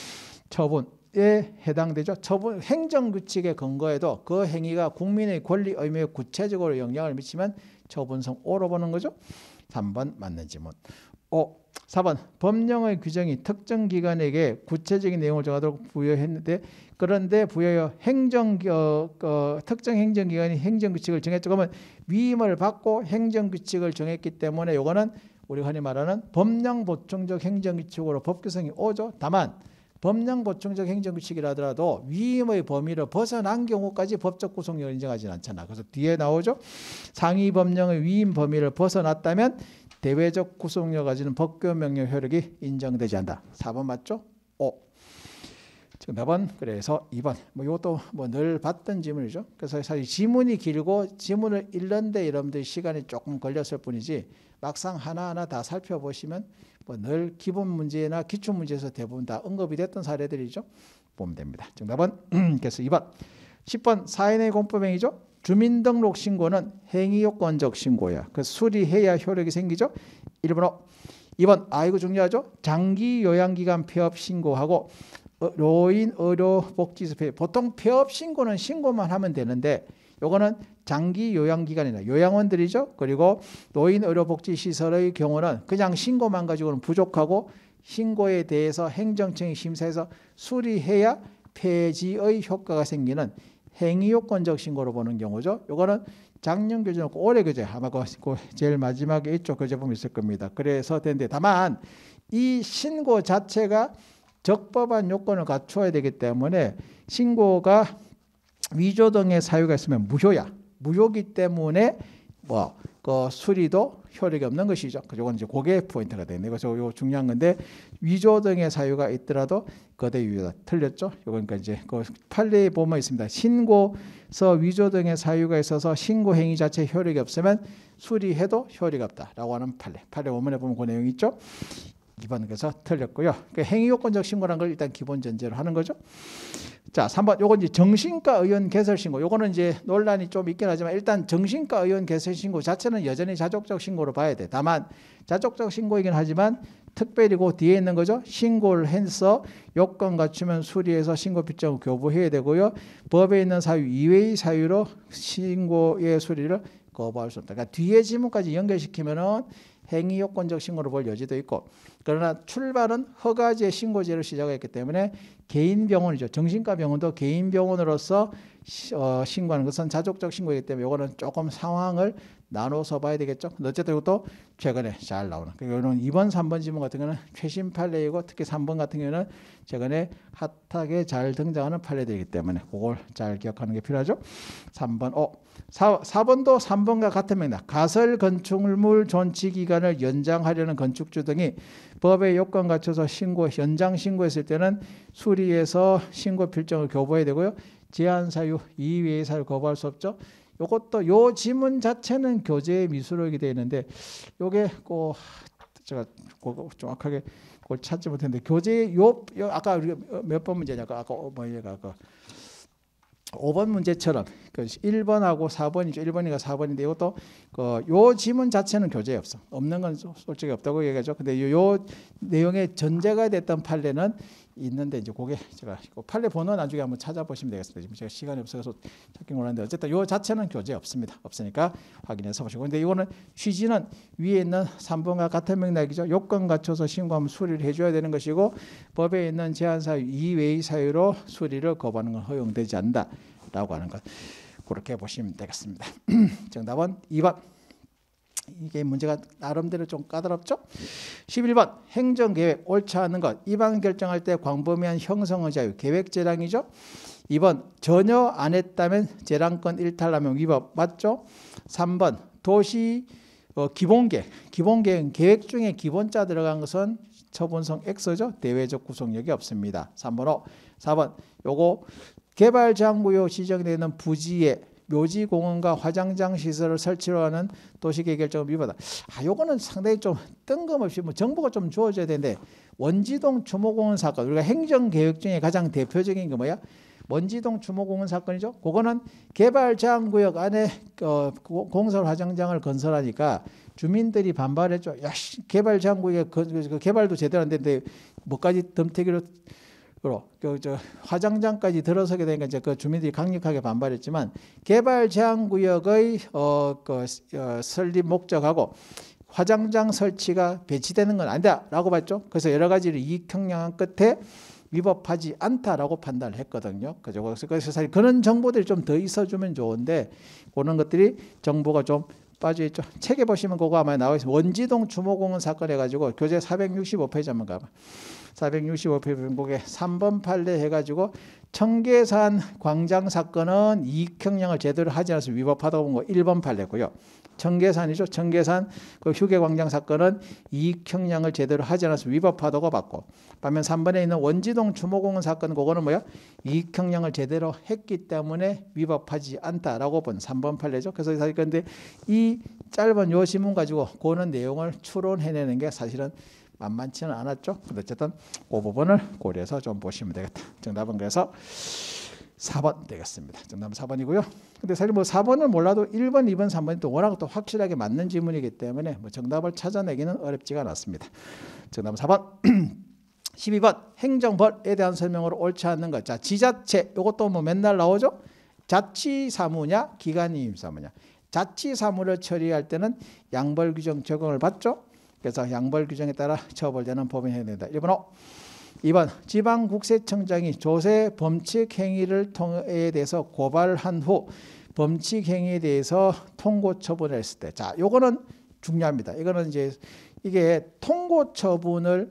처분에 해당되죠. 처분 행정규칙의 근거에도 그 행위가 국민의 권리 의무에 구체적으로 영향을 미치면 처분성 오로 보는 거죠. 삼 번 맞는 지문. 오. 사 번. 법령의 규정이 특정 기관에게 구체적인 내용을 정하도록 부여했는데 그런데 부여여 행정 어, 어, 특정 행정기관이 행정규칙을 정했죠. 그러면 위임을 받고 행정규칙을 정했기 때문에 이거는 우리가 흔히 말하는 법령 보충적 행정규칙으로 법규성이 오죠. 다만 법령 보충적 행정규칙이라 하더라도 위임의 범위를 벗어난 경우까지 법적 구속력을 인정하지는 않잖아. 그래서 뒤에 나오죠. 상위 법령의 위임 범위를 벗어났다면 대외적 구속력 가지는 법규명령 효력이 인정되지 않는다. 사 번 맞죠? 오. 정답은 그래서 이 번. 뭐 이것도 뭐 늘 봤던 지문이죠. 그래서 사실 지문이 길고 지문을 읽는데 여러분들 시간이 조금 걸렸을 뿐이지 막상 하나하나 다 살펴보시면 뭐 늘 기본 문제나 기출 문제에서 대부분 다 언급이 됐던 사례들이죠. 보면 됩니다. 정답은 그래서 이 번. 십 번 사인의 공법행위죠. 주민등록 신고는 행위요건적 신고야. 그래서 수리해야 효력이 생기죠. 일 번호. 이 번. 아 이거 중요하죠. 장기 요양기간 폐업 신고하고 노인 의료복지소 폐업. 보통 폐업 신고는 신고만 하면 되는데 요거는 장기 요양기관이나 요양원들이죠. 그리고 노인 의료복지시설의 경우는 그냥 신고만 가지고는 부족하고 신고에 대해서 행정청이 심사해서 수리해야 폐지의 효과가 생기는 행위요건적 신고로 보는 경우죠. 요거는 작년 교재는 올해 교재 아마 그 제일 마지막에 이쪽 교재 보면 있을 겁니다. 그래서 되는데 다만 이 신고 자체가 적법한 요건을 갖추어야 되기 때문에 신고가 위조 등의 사유가 있으면 무효야. 무효기 때문에 뭐 그 수리도 효력이 없는 것이죠. 그건 이제 그게 포인트가 되네. 그래서 요 중요한 건데 위조 등의 사유가 있더라도 거대 유효다. 틀렸죠? 요거니까 이제 그 판례에 보면 있습니다. 신고서 위조 등의 사유가 있어서 신고 행위 자체 효력이 없으면 수리해도 효력이 없다라고 하는 판례. 판례 원문에 보면 그 내용이 있죠. 이 번 그래서 틀렸고요. 그 행위요건적 신고라는 걸 일단 기본 전제로 하는 거죠. 자, 삼 번 요건 이제 정신과 의원 개설 신고. 요거는 이제 논란이 좀 있긴 하지만 일단 정신과 의원 개설 신고 자체는 여전히 자족적 신고로 봐야 돼. 다만 자족적 신고이긴 하지만 특별히 그 뒤에 있는 거죠. 신고를 해서 요건 갖추면 수리해서 신고 필정을 교부해야 되고요. 법에 있는 사유 이외의 사유로 신고의 수리를 거부할 수 없다. 그러니까 뒤에 지문까지 연결시키면은 행위요건적 신고를 볼 여지도 있고 그러나 출발은 허가제 신고제를 시작했기 때문에 개인병원이죠. 정신과 병원도 개인병원으로서 어, 신고하는 것은 자족적 신고이기 때문에 이거는 조금 상황을 나눠서 봐야 되겠죠. 어쨌든 이것도 최근에 잘 나오는. 이거는 이 번, 삼 번 지문 같은 경우는 최신 판례이고 특히 삼 번 같은 경우는 최근에 핫하게 잘 등장하는 판례들이기 때문에 그걸 잘 기억하는 게 필요하죠. 삼 번, 어, 사, 사 번도 삼 번과 같은 맥락. 가설 건축물 존치 기간을 연장하려는 건축주 등이 법의 요건 갖춰서 신고, 연장 신고했을 때는 수리해서 신고 필정을 교부해야 되고요. 제한 사유 이외의 사유 거부할 수 없죠. 요것도 요 지문 자체는 교재의 미수록이 되어 있는데 요게 꼭 제가 정확하게 그걸 찾지 못했는데 교재 요, 요 아까 우리가 몇 번 문제냐 아까 뭐 얘가 아까 오 번 문제처럼 그 일 번하고 사 번이죠. 일 번이가 사 번인데 이것도 그 요 지문 자체는 교재에 없어. 없는 건 솔직히 없다고 얘기하죠. 근데 요, 요 내용의 전제가 됐던 판례는 있는데 이제 그게 제가 판례 번호 나중에 한번 찾아보시면 되겠습니다. 지금 제가 시간이 없어서 찾기 못하는데 어쨌든 요 자체는 교재에 없습니다. 없으니까 확인해서 보시고. 근데 이거는 취지는 위에 있는 삼 번과 같은 맥락이죠. 요건 갖춰서 신고하면 수리를 해줘야 되는 것이고 법에 있는 제한 사유 이외의 사유로 수리를 거부하는 건 허용되지 않는다라고 하는 것. 그렇게 보시면 되겠습니다. 정답은 이 번. 이게 문제가 나름대로 좀 까다롭죠. 십일 번 행정계획 옳지 않은 것. 이 번 결정할 때 광범위한 형성의 자유 계획 재량이죠. 이 번 전혀 안 했다면 재량권 일탈하면 위법 맞죠. 삼 번 도시 어, 기본계획. 기본계획 계획 중에 기본자 들어간 것은 처분성 X죠. 대외적 구속력이 없습니다. 삼 번 오. 사 번 요거 개발장구역 지정되는 부지에 묘지공원과 화장장 시설을 설치로 하는 도시계획 결정은 위법하다. 아, 요거는 상당히 좀 뜬금없이 뭐 정보가 좀 주어져야 되는데 원지동 추모공원 사건 우리가 행정계획 중에 가장 대표적인 게 뭐야? 원지동 추모공원 사건이죠. 그거는 개발장구역 안에 어, 공설 화장장을 건설하니까 주민들이 반발했죠. 야, 개발장구역에 그, 그 개발도 제대로 안 되는데 뭐까지 덤태기로 그 저 화장장까지 들어서게 되니까 이제 그 주민들이 강력하게 반발했지만 개발 제한 구역의 어, 그, 어, 설립 목적하고 화장장 설치가 배치되는 건 아니다라고 봤죠. 그래서 여러 가지를 이익 형량한 끝에 위법하지 않다라고 판단을 했거든요. 그죠? 그래서 사실 그런 정보들이 좀 더 있어주면 좋은데 그런 것들이 정보가 좀 빠져있죠. 책에 보시면 그거 아마 나와 있어요. 원지동 추모공원 사건 해가지고 교재 사백육십오 페이지 한번 가봐. 사백육십오 페이지 보면 삼 번 판례 해가지고 청계산 광장 사건은 이익 형량을 제대로 하지 않아서 위법하다고 본 거 일 번 판례고요. 청계산이죠. 청계산 그 휴게광장 사건은 이익 형량을 제대로 하지 않아서 위법하다고 봤고, 반면 삼 번에 있는 원지동 추모공원 사건 그거는 뭐야? 이익 형량을 제대로 했기 때문에 위법하지 않다라고 본 삼 번 판례죠. 그래서 사실 근데 이 짧은 요 지문 가지고 그는 내용을 추론해내는 게 사실은 만만치는 않았죠. 근데 어쨌든 그 부분을 고려해서 좀 보시면 되겠다. 정답은 그래서 사 번 되겠습니다. 정답은 사 번이고요. 근데 사실 뭐 사 번을 몰라도 일 번, 이 번, 삼 번이 또 워낙 또 확실하게 맞는 지문이기 때문에 뭐 정답을 찾아내기는 어렵지가 않았습니다. 정답은 사 번. 십이 번 행정벌에 대한 설명으로 옳지 않는 것. 자, 지자체 이것도 뭐 맨날 나오죠. 자치사무냐 기관임사무냐. 자치사무를 처리할 때는 양벌 규정 적용을 받죠. 그래서 양벌 규정에 따라 처벌되는 법원이 해야 된다. 일 번 오. 이 번 지방국세청장이 조세 범칙 행위를 통해 대해서 고발한 후 범칙 행위에 대해서 통고 처분을 했을 때, 자, 요거는 중요합니다. 이거는 이제 이게 통고 처분을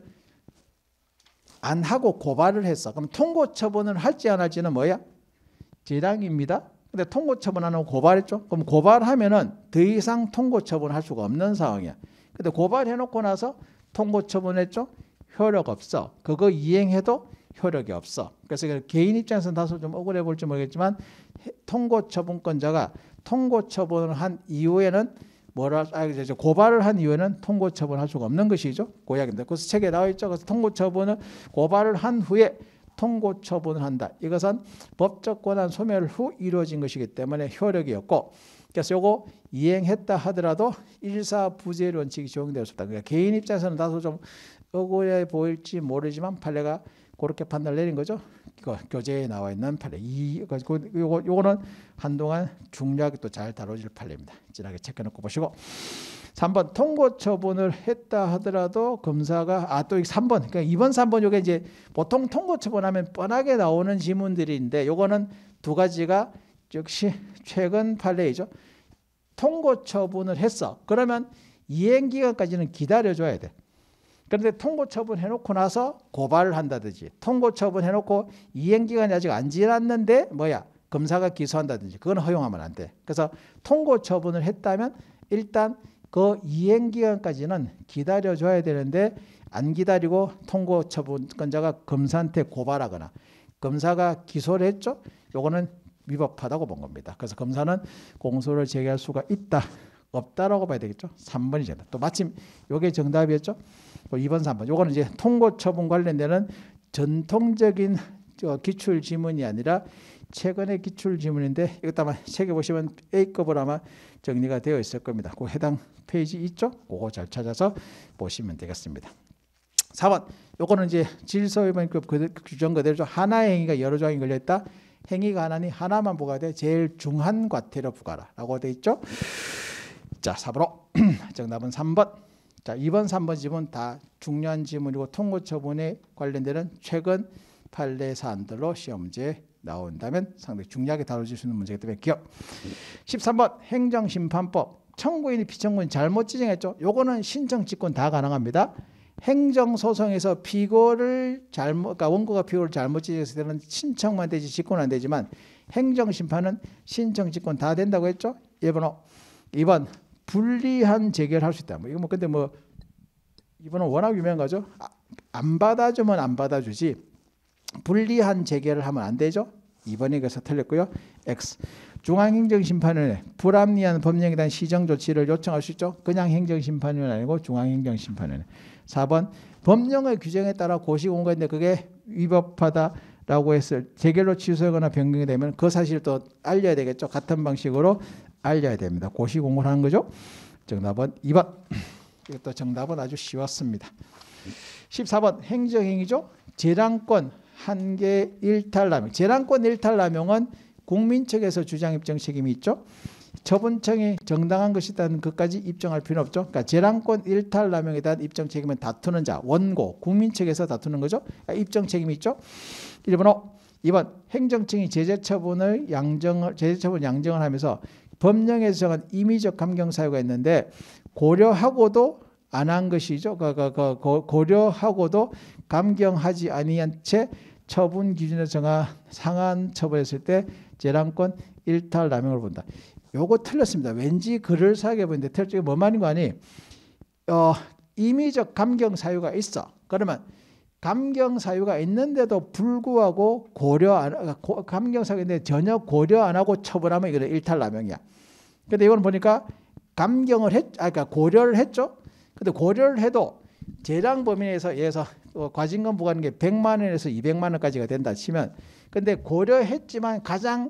안 하고 고발을 했어. 그럼 통고 처분을 할지 안 할지는 뭐야? 재량입니다. 근데 통고 처분 안 하고 고발했죠. 그럼 고발하면은 더 이상 통고 처분할 수가 없는 상황이야. 근데 고발해놓고 나서 통고 처분했죠. 효력 없어. 그거 이행해도 효력이 없어. 그래서 개인 입장에서는 다소 좀 억울해 볼지 모르겠지만 통고 처분권자가 통고 처분을 한 이후에는 뭐라 아, 고발을 한 이후에는 통고 처분할 수가 없는 것이죠. 그 이야기입니다. 그래서 책에 나와 있죠. 그래서 통고 처분을 고발을 한 후에 통고 처분을 한다. 이것은 법적 권한 소멸 후 이루어진 것이기 때문에 효력이 없고, 그래서 요거 이행했다 하더라도 일사부재의 원칙이 적용될 수 없다. 그러니까 개인 입장에서는 다소 좀 억울해 보일지 모르지만 판례가 그렇게 판단을 내린 거죠. 이거 교재에 나와 있는 판례. 이 요거 요거는 한동안 중요하게 또 잘 다뤄질 판례입니다. 진하게 체크해놓고 보시고. 삼 번 통고 처분을 했다 하더라도 검사가 아 또 삼 번 그러니까 이 번, 삼 번 요게 이제 보통 통고 처분하면 뻔하게 나오는 지문들인데 요거는 두 가지가 역시 최근 판례이죠. 통고 처분을 했어. 그러면 이행 기간까지는 기다려줘야 돼. 그런데 통고 처분 해놓고 나서 고발을 한다든지 통고 처분 해놓고 이행 기간이 아직 안 지났는데 뭐야 검사가 기소한다든지 그건 허용하면 안 돼. 그래서 통고 처분을 했다면 일단 그 이행 기간까지는 기다려줘야 되는데 안 기다리고 통고 처분권자가 검사한테 고발하거나 검사가 기소를 했죠. 요거는 위법하다고 본 겁니다. 그래서 검사는 공소를 제기할 수가 있다. 없다라고 봐야 되겠죠. 삼 번이 정답. 또 마침 요게 정답이었죠. 이 번, 삼 번. 요거는 이제 통고 처분 관련되는 전통적인 기출 지문이 아니라 최근의 기출 지문인데 이것도 아마 책에 보시면 A급으로 아마 정리가 되어 있을 겁니다. 그 해당 페이지 있죠? 그거 잘 찾아서 보시면 되겠습니다. 사 번. 요거는 이제 질서위반급 규정 그대로죠. 하나의 행위가 여러 조항이 걸려있다. 행위가 하나니 하나만 부과가 돼. 제일 중한 과태료 부과라 라고 되어 있죠. 자, 사 번으로 정답은 삼 번. 자, 이 번, 삼 번 지문 다 중요한 지문이고 통고 처분에 관련되는 최근 판례 사안들로 시험 문제에 나온다면 상당히 중요하게 다뤄질 수 있는 문제이기 때문에 기억. 십삼 번 행정심판법. 청구인이 피청구인 잘못 지정했죠. 요거는 신청 직권 다 가능합니다. 행정소송에서 피고를 잘못, 그러니까 원고가 피고를 잘못 지정했을 때는 신청만 되지 직권은 안 되지만 행정심판은 신청 직권 다 된다고 했죠. 일 번호. 이 번 불리한 재결할 수 있다. 뭐 이거 뭐 근데 뭐 이번은 워낙 유명한 거죠. 아, 안 받아주면 안 받아주지 불리한 재결을 하면 안 되죠. 이 번이 그래서 틀렸고요. X. 중앙행정심판원회 불합리한 법령에 대한 시정 조치를 요청할 수 있죠. 그냥 행정심판원은 아니고 중앙행정심판원회. 사 번 법령의 규정에 따라 고시공고인데 그게 위법하다라고 했을 재결로 취소하거나 변경이 되면 그 사실을 또 알려야 되겠죠. 같은 방식으로 알려야 됩니다. 고시공고를 하는 거죠. 정답은 이 번. 이것도 정답은 아주 쉬웠습니다. 십사 번 행정행위죠. 재량권 한계 일탈남용. 재량권 일탈남용은 국민 측에서 주장 입증 책임이 있죠. 처분청이 정당한 것이라는 것까지 입증할 필요는 없죠. 그러니까 재량권 일탈남용에 대한 입증 책임은 다투는 자, 원고, 국민 측에서 다투는 거죠. 그러니까 입증 책임이 있죠. 일 번호. 이 번 행정청이 제재처분을 양정을 제재처분 양정을 하면서 법령에서 정한 임의적 감경 사유가 있는데 고려하고도 안 한 것이죠. 그, 그, 그, 고려하고도 감경하지 아니한 채 처분 기준에 정한 상한 처벌했을 때 재량권 일탈 남용을 본다. 요거 틀렸습니다. 왠지 글을 사게 보이는데 틀렸죠. 뭐 말인 거 아니? 어, 임의적 감경 사유가 있어. 그러면 감경 사유가 있는데도 불구하고 고려 안 감경 사유인데 전혀 고려 안 하고 처벌하면 이거 일탈 남용이야. 근데 이건 보니까 감경을 했, 아, 그러니까 고려를 했죠. 근데 고려를 해도 재량 범위 내에서 예에서 과징금 부과하는 게 백만 원에서 이백만 원까지가 된다 치면, 근데 고려했지만 가장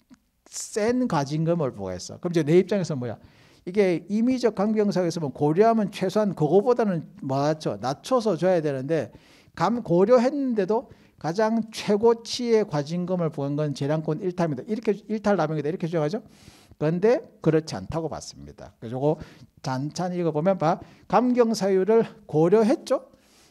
센 과징금을 부과했어. 그럼 이제 내 입장에서 뭐야? 이게 임의적 감경사유에서 고려하면 최소한 그거보다는 낮춰 낮춰서 줘야 되는데 감 고려했는데도 가장 최고치의 과징금을 부과한 건 재량권 일탈입니다. 이렇게 일탈 남용이다 이렇게 주장하죠. 그런데 그렇지 않다고 봤습니다. 그래서 이거 잔찬히 읽어보면 봐. 감경 사유를 고려했죠.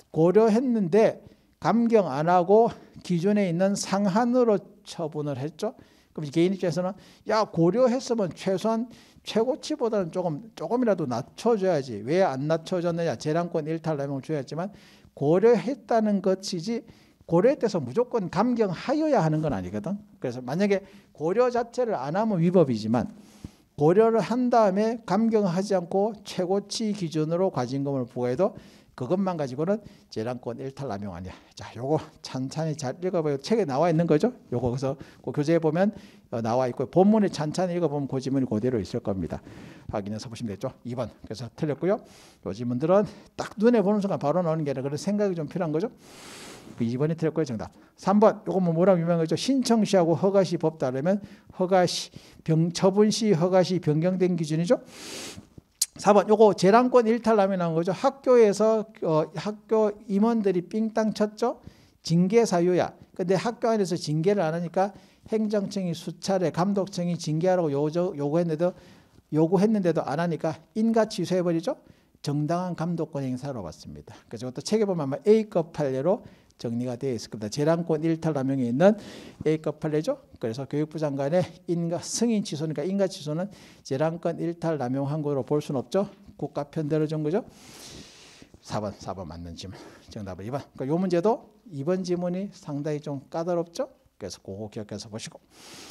고려했는데 감경 안 하고 기존에 있는 상한으로 처분을 했죠. 그럼 개인 입장에서는 야 고려했으면 최소한 최고치보다는 조금 조금이라도 낮춰줘야지. 왜 안 낮춰줬느냐? 재량권 일탈 남용을 줘야지만 고려했다는 것이지 고려해서 무조건 감경하여야 하는 건 아니거든. 그래서 만약에 고려 자체를 안 하면 위법이지만 고려를 한 다음에 감경하지 않고 최고치 기준으로 과징금을 부과해도 그것만 가지고는 재량권 일탈 남용 아니야. 자, 요거 찬찬히 잘 읽어봐요. 책에 나와 있는 거죠. 요거 그래서 그 교재에 보면 나와 있고 본문에 찬찬히 읽어보면 그 지문이 그대로 있을 겁니다. 확인해서 보시면 되죠. 이 번. 그래서 틀렸고요. 요 지문들은 딱 눈에 보는 순간 바로 나오는 게 아니라 그런 생각이 좀 필요한 거죠. 이 번이 틀렸고요. 정답. 삼 번. 요거 뭐 뭐라고 유명한 거죠. 신청시하고 허가시 법 따르면 허가시 병 처분시 허가시 변경된 기준이죠. 사 번. 요거 재량권 일탈 남용이 나온 거죠. 학교에서 어, 학교 임원들이 삥땅 쳤죠. 징계 사유야. 근데 학교 안에서 징계를 안 하니까 행정청이 수차례 감독청이 징계하라고 요구, 요구했는데도 요구했는데도 안 하니까 인가 취소해 버리죠. 정당한 감독권 행사로 봤습니다. 그래서 이것도 책에 보면 아마 A급 판례로 정리가 되어 있을 겁니다. 재량권 일탈 남용에 있는 A급 판례죠. 그래서 교육부 장관의 인가 승인 취소니까 인가 취소는 재량권 일탈 남용한 거로 볼 수는 없죠. 국가 편대로 준 거죠. 사 번, 사 번 맞는 질문. 정답은 이 번. 그러니까 이 문제도 이번 지문이 상당히 좀 까다롭죠. 그래서 그거 기억해서 보시고.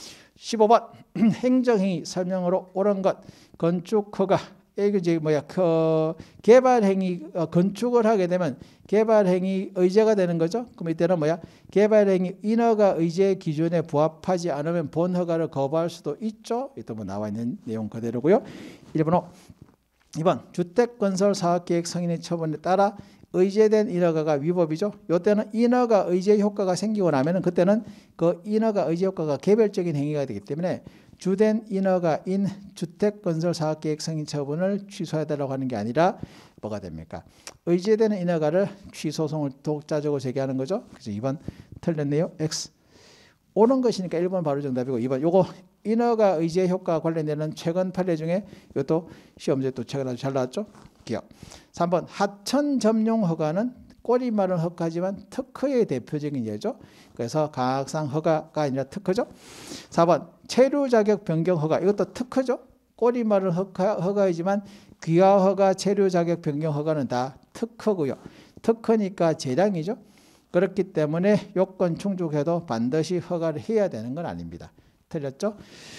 십오 번 행정행위 설명으로 옳은 것 건축 허가 이게 뭐야 그 개발행위 어, 건축을 하게 되면 개발행위 의제가 되는 거죠. 그럼 이때는 뭐야 개발행위 인허가 의제 기준에 부합하지 않으면 본 허가를 거부할 수도 있죠. 이때 뭐 나와 있는 내용 그대로고요. 일 번 오 이 번 주택건설 사업계획 승인의 처분에 따라 의제된 인허가가 위법이죠. 이때는 인허가 의제 효과가 생기고 나면은 그때는 그 인허가 의제 효과가 개별적인 행위가 되기 때문에 주된 인허가인 주택건설사업계획 승인 처분을 취소해달라고 하는 게 아니라 뭐가 됩니까? 의제되는 인허가를 취소송을 독자적으로 제기하는 거죠. 그래서 이 번 틀렸네요. X. 옳은 것이니까 일 번 바로 정답이고 이 번 요거 인허가 의제 효과와 관련되는 최근 판례 중에 이것도 시험제 또 최근 아주 잘 나왔죠. 기억. 삼 번 하천 점용 허가는 꼬리말은 허가지만 특허의 대표적인 예죠. 그래서 가학상 허가가 아니라 특허죠. 사 번 체류 자격 변경 허가 이것도 특허죠. 꼬리말은 허가, 허가이지만 귀화 허가, 체류 자격 변경 허가는 다 특허고요. 특허니까 재량이죠. 그렇기 때문에 요건 충족해도 반드시 허가를 해야 되는 건 아닙니다. 틀렸죠?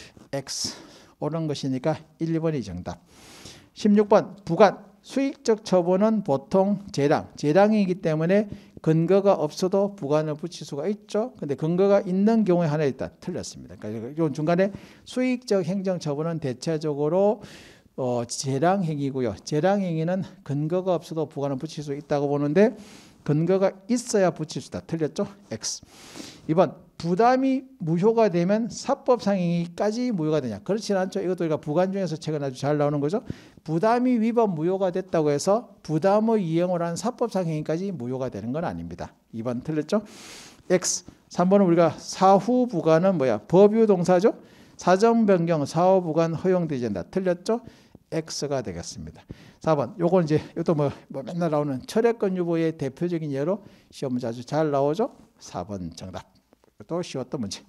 X. 옳은 것이니까 일, 이 번이 정답. 십육 번 부관 수익적 처분은 보통 재량, 재량이기 때문에 근거가 없어도 부관을 붙일 수가 있죠. 근데 근거가 있는 경우에 하나 있다. 틀렸습니다. 그러니까 이건 중간에 수익적 행정 처분은 대체적으로 어, 재량 행위고요. 재량 행위는 근거가 없어도 부관을 붙일 수 있다고 보는데 근거가 있어야 붙일 수 있다. 틀렸죠? X. 이 번 부담이 무효가 되면 사법상행위까지 무효가 되냐? 그렇지는 않죠. 이것도 우리가 부관 중에서 최근 아주 잘 나오는 거죠. 부담이 위법 무효가 됐다고 해서 부담의 이행을 한 사법상행위까지 무효가 되는 건 아닙니다. 이 번 틀렸죠? X. 삼 번은 우리가 사후 부관은 뭐야? 법유 동사죠. 사정 변경 사후 부관 허용되지 않는다. 틀렸죠? X가 되겠습니다. 사 번 요건 이제 이것도 뭐, 뭐 맨날 나오는 철회권 유보의 대표적인 예로 시험 문제 아주 잘 나오죠. 사 번 정답. 또 쉬웠던 문제.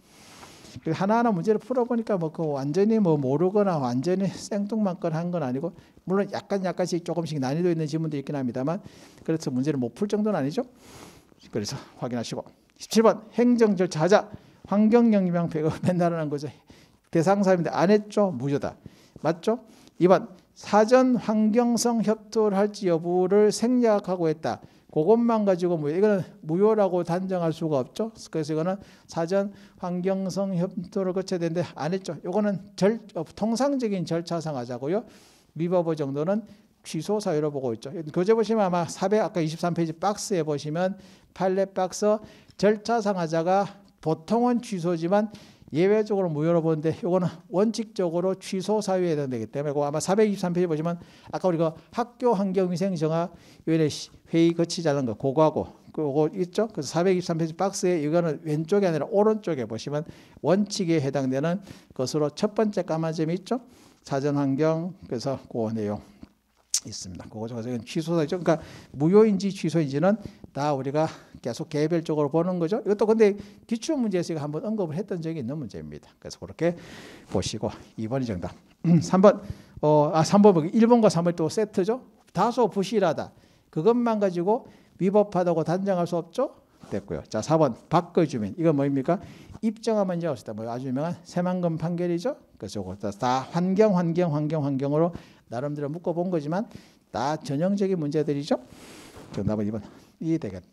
하나하나 문제를 풀어보니까 뭐 그 완전히 뭐 모르거나 완전히 생뚱맞거나 한 건 아니고 물론 약간 약간씩 조금씩 난이도 있는 지문도 있긴 합니다만 그래서 문제를 못 풀 정도는 아니죠. 그래서 확인하시고 십칠 번 행정 절차 하자 환경영향 배가 맨날 하는 거죠. 대상사인데 안 했죠. 무효다. 맞죠? 이 번 사전 환경성 협조를 할지 여부를 생략하고 했다. 그것만 가지고 무효. 이거는 무효라고 단정할 수가 없죠. 그래서 이거는 사전 환경성 협조를 거쳐야 되는데 안 했죠. 이거는 절, 통상적인 절차상 하자고요. 위법의 정도는 취소 사유로 보고 있죠. 교재 보시면 아마 사백 아까 이십삼 페이지 박스에 보시면 판례 박스 절차상 하자가 보통은 취소지만 예외적으로 무효로 보는데 이거는 원칙적으로 취소 사유에 해당되기 때문에 아마 사백이십삼 페이지 보시면 아까 우리가 학교 환경위생 정화 위원회 회의 거치지 않은 거 그거하고 그거 있죠. 그래서 사백이십삼 페이지 박스에 이거는 왼쪽이 아니라 오른쪽에 보시면 원칙에 해당되는 것으로 첫 번째 까만 점이 있죠. 사전 환경 그래서 그 내용 있습니다. 그거 저건 취소 사유죠. 그러니까 무효인지 취소인지는 다 우리가 계속 개별적으로 보는 거죠. 이것도 근데 기출 문제에서 한번 언급을 했던 적이 있는 문제입니다. 그래서 그렇게 보시고 이 번이 정답. 삼 번 어, 아 삼 번 일 번과 삼 번이 또 세트죠. 다소 부실하다. 그것만 가지고 위법하다고 단정할 수 없죠. 됐고요. 자 사 번 바꿔주면 이건 뭐입니까? 입증한 문제가 없었다. 뭐 아주 유명한 새만금 판결이죠. 그래서 이것도 다 환경 환경 환경 환경으로 나름대로 묶어본 거지만 다 전형적인 문제들이죠. 정답은 이 번 이 되겠다.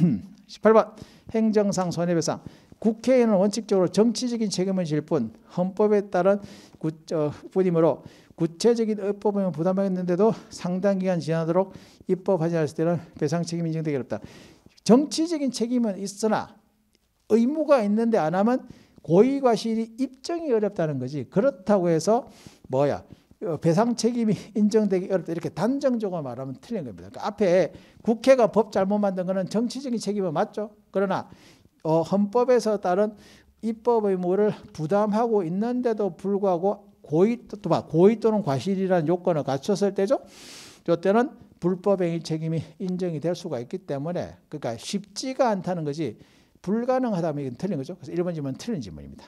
십팔 번 행정상 손해배상 국회에는 원칙적으로 정치적인 책임을 질 뿐 헌법에 따른 구, 어, 뿐이므로 구체적인 입법을 부담하겠는데도 상당 기간 지나도록 입법하지 않았을 때는 배상 책임이 인정되기 어렵다. 정치적인 책임은 있으나 의무가 있는데 안 하면 고의과실이 입증이 어렵다는 거지. 그렇다고 해서 뭐야 배상 책임이 인정되기 어렵다 이렇게 단정적으로 말하면 틀린 겁니다. 그러니까 앞에 국회가 법 잘못 만든 거는 정치적인 책임은 맞죠. 그러나 어, 헌법에서 따른 입법 의무를 부담하고 있는데도 불구하고 고의 또 봐 고의 또는 과실이라는 요건을 갖췄을 때죠. 이때는 불법행위 책임이 인정이 될 수가 있기 때문에 그러니까 쉽지가 않다는 것이 불가능하다면 이건 틀린 거죠. 그래서 일 번 질문은 틀린 질문입니다.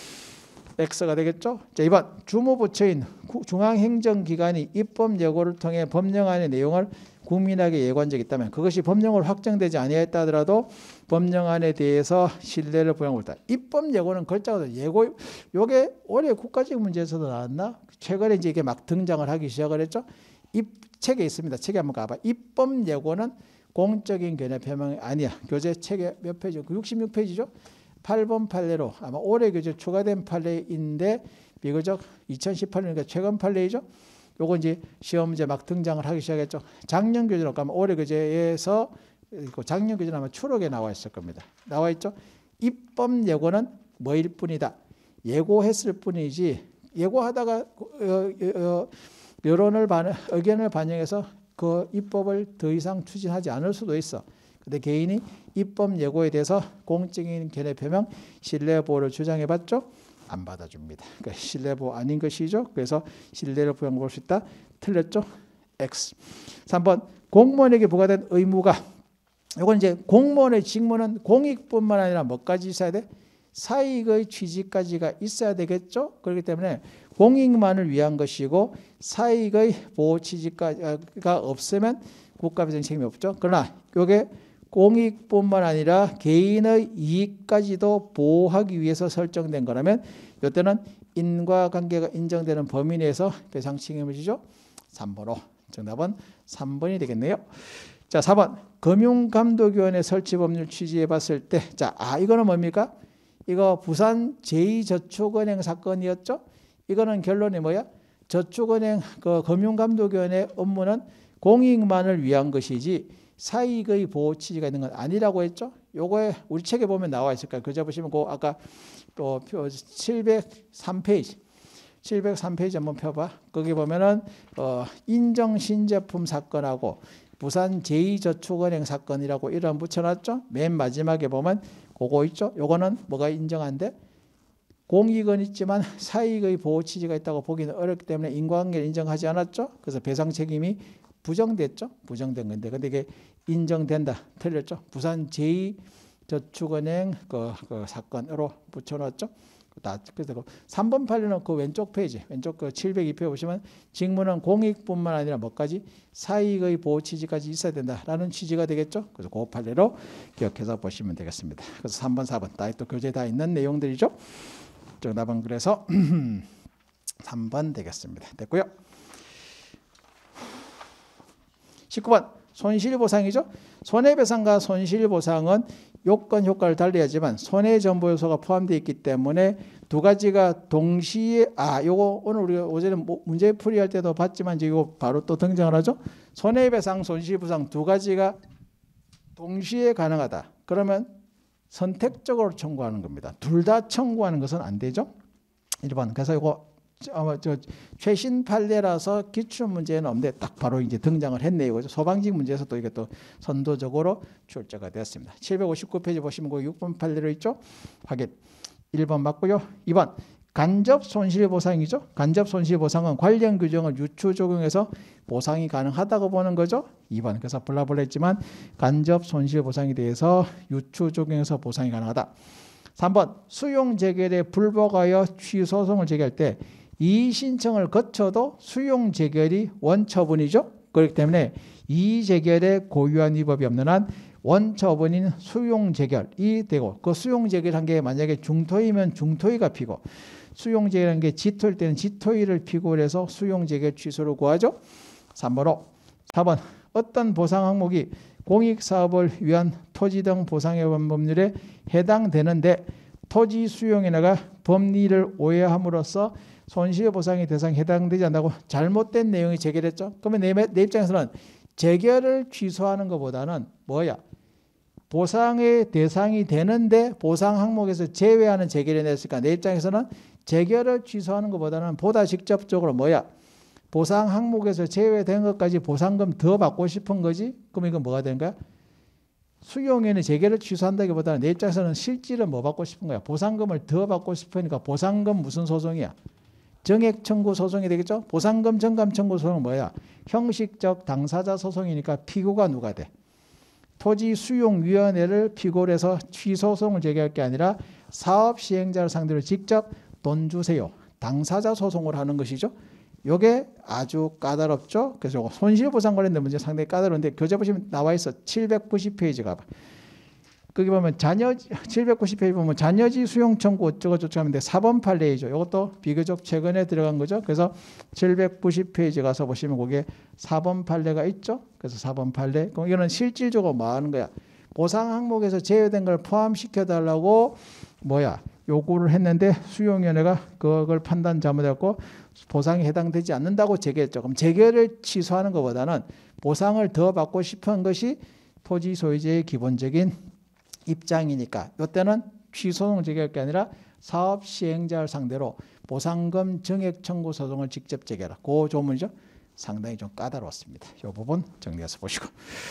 X가 되겠죠. 자, 이 번 주무부처인 중앙행정기관이 입법 예고를 통해 법령안의 내용을 국민에게 예고한 적이 있다면 그것이 법령으로 확정되지 아니하였다 하더라도 법령안에 대해서 신뢰를 부여하고 있다. 입법 예고는 글자가 예고, 요게 올해 국가직 문제에서도 나왔나? 최근에 이제 이게 막 등장을 하기 시작을 했죠. 입 책에 있습니다. 책에 한번 가봐. 입법 예고는 공적인 견해 표명이 아니야. 교재 책에 몇 페이지? 육십육 페이지죠. 팔 번 판례로 아마 올해 교재 추가된 판례인데 비교적 이천십팔 년이니까 최근 판례이죠. 요거 이제 시험 문제 막 등장을 하기 시작했죠. 작년 교재로 가면 올해 교재에서 작년 교재는 아마 추록에 나와 있을 겁니다. 나와 있죠. 입법 예고는 뭐일 뿐이다. 예고했을 뿐이지 예고하다가 어, 어, 여론을 반 의견을 반영해서 그 입법을 더 이상 추진하지 않을 수도 있어. 근데 개인이 입법 예고에 대해서 공적인 견해 표명, 신뢰 보호를 주장해 봤죠? 안 받아줍니다. 그러니까 신뢰 보호 아닌 것이죠. 그래서 신뢰를 부여할 수 있다. 틀렸죠? X. 삼 번 공무원에게 부과된 의무가 이건 이제 공무원의 직무는 공익뿐만 아니라 뭐까지 있어야 돼? 사익의 취지까지가 있어야 되겠죠. 그렇기 때문에 공익만을 위한 것이고 사익의 보호 취지가 없으면 국가배상 책임이 없죠. 그러나 이게 공익뿐만 아니라 개인의 이익까지도 보호하기 위해서 설정된 거라면 이때는 인과관계가 인정되는 범위 내에서 배상 책임을 지죠. 삼 번으로 정답은 삼 번이 되겠네요. 자, 사 번 금융감독위원회 설치 법률 취지해 봤을 때 자, 아 이거는 뭡니까? 이거 부산 제이 저축은행 사건이었죠. 이거는 결론이 뭐야? 저축은행 그 금융감독위원회 업무는 공익만을 위한 것이지 사익의 보호 취지가 있는 건 아니라고 했죠. 요거에 우리 책에 보면 나와 있을까요? 그저 보시면 그 아까 또 칠백삼 페이지 칠백삼 페이지 한번 펴봐. 거기 보면은 어, 인정 신제품 사건하고 부산 제이 저축은행 사건이라고 이름 붙여놨죠. 맨 마지막에 보면 그거 있죠. 요거는 뭐가 인정한데 공익은 있지만 사익의 보호 취지가 있다고 보기는 어렵기 때문에 인과관계를 인정하지 않았죠. 그래서 배상 책임이 부정됐죠. 부정된 건데 근데 이게 인정된다. 틀렸죠. 부산 제이 저축은행 그, 그 사건으로 붙여놨죠. 그래서 삼 번 판례는 그 왼쪽 페이지 왼쪽 그 칠백이 페이지 보시면 직무는 공익뿐만 아니라 뭐까지 사익의 보호 취지까지 있어야 된다라는 취지가 되겠죠. 그래서 그 판례로 기억해서 보시면 되겠습니다. 그래서 삼 번, 사 번 다 또 교재에 다 있는 내용들이죠. 정답은 그래서 삼 번 되겠습니다. 됐고요. 십구 번 손실보상이죠. 손해배상과 손실보상은 요건 효과를 달리하지만 손해전보 요소가 포함되어 있기 때문에 두 가지가 동시에 아 요거 오늘 우리가 어제는 문제 풀이할 때도 봤지만 이거 바로 또 등장을 하죠. 손해배상 손실보상 두 가지가 동시에 가능하다. 그러면 선택적으로 청구하는 겁니다. 둘 다 청구하는 것은 안 되죠. 일 번 그래서 이거 아마 저 최신 판례라서 기출 문제는 없는데 딱 바로 이제 등장을 했네요. 그죠? 소방직 문제에서 또 이게 또 선도적으로 출제가 되었습니다. 칠백오십구 페이지 보시면 그 육 번 판례로 있죠. 확인. 일 번 맞고요. 이 번 간접 손실보상이죠. 간접 손실보상은 관련 규정을 유추 적용해서 보상이 가능하다고 보는 거죠. 이 번 그래서 블라블라 했지만 간접 손실보상에 대해서 유추 적용해서 보상이 가능하다. 삼 번 수용 재결에 불복하여 취소송을 제기할 때 이의 신청을 거쳐도 수용 재결이 원처분이죠. 그렇기 때문에 이의 재결에 고유한 위법이 없는 한 원처분인 수용 재결이 되고 그 수용 재결한 게 만약에 중토이면 중토이가 피고 수용 재결한 게 지토일 때는 지토이를 피고를 해서 수용 재결 취소를 구하죠. 삼 번호 사 번 어떤 보상 항목이 공익사업을 위한 토지 등 보상의 법률에 해당되는데 토지 수용인하가 법리를 오해함으로써 손실보상의 대상에 해당되지 않는다고 잘못된 내용이 제기됐죠. 그러면 내, 내 입장에서는 재결을 취소하는 것보다는 뭐야? 보상의 대상이 되는데 보상 항목에서 제외하는 재결이 냈으니까 내 입장에서는 재결을 취소하는 것보다는 보다 직접적으로 뭐야? 보상 항목에서 제외된 것까지 보상금 더 받고 싶은 거지? 그럼 이건 뭐가 되는 거야? 수용에는 재결을 취소한다기보다는 내 입장에서는 실질은 뭐 받고 싶은 거야? 보상금을 더 받고 싶으니까 보상금 무슨 소송이야? 정액 청구 소송이 되겠죠. 보상금 정감 청구 소송은 뭐야? 형식적 당사자 소송이니까 피고가 누가 돼? 토지수용위원회를 피고로 해서 취소소송을 제기할 게 아니라 사업 시행자를 상대로 직접 돈 주세요. 당사자 소송을 하는 것이죠. 이게 아주 까다롭죠. 그래서 손실보상 관련된 문제 상당히 까다로운데 교재 보시면 나와 있어. 칠백구십 페이지 가봐. 거기 보면 자녀 칠백구십 페이지 보면 자녀지 수용 청구 어쩌고 저쩌고 하는데 사 번 판례이죠. 이것도 비교적 최근에 들어간 거죠. 그래서 칠백구십 페이지 가서 보시면 거기에 사 번 판례가 있죠. 그래서 사 번 판례. 그럼 이거는 실질적으로 뭐 하는 거야? 보상 항목에서 제외된 걸 포함시켜 달라고 뭐야? 요구를 했는데 수용위원회가 그걸 판단 잘못했고 보상이 해당되지 않는다고 제기했죠. 그럼 제기를 취소하는 것보다는 보상을 더 받고 싶은 것이 토지 소유자의 기본적인 입장이니까 이때는 취소소송을 제기할 게 아니라 사업 시행자를 상대로 보상금 정액 청구 소송을 직접 제기하라. 그 조문이죠. 상당히 좀 까다로웠습니다. 이 부분 정리해서 보시고.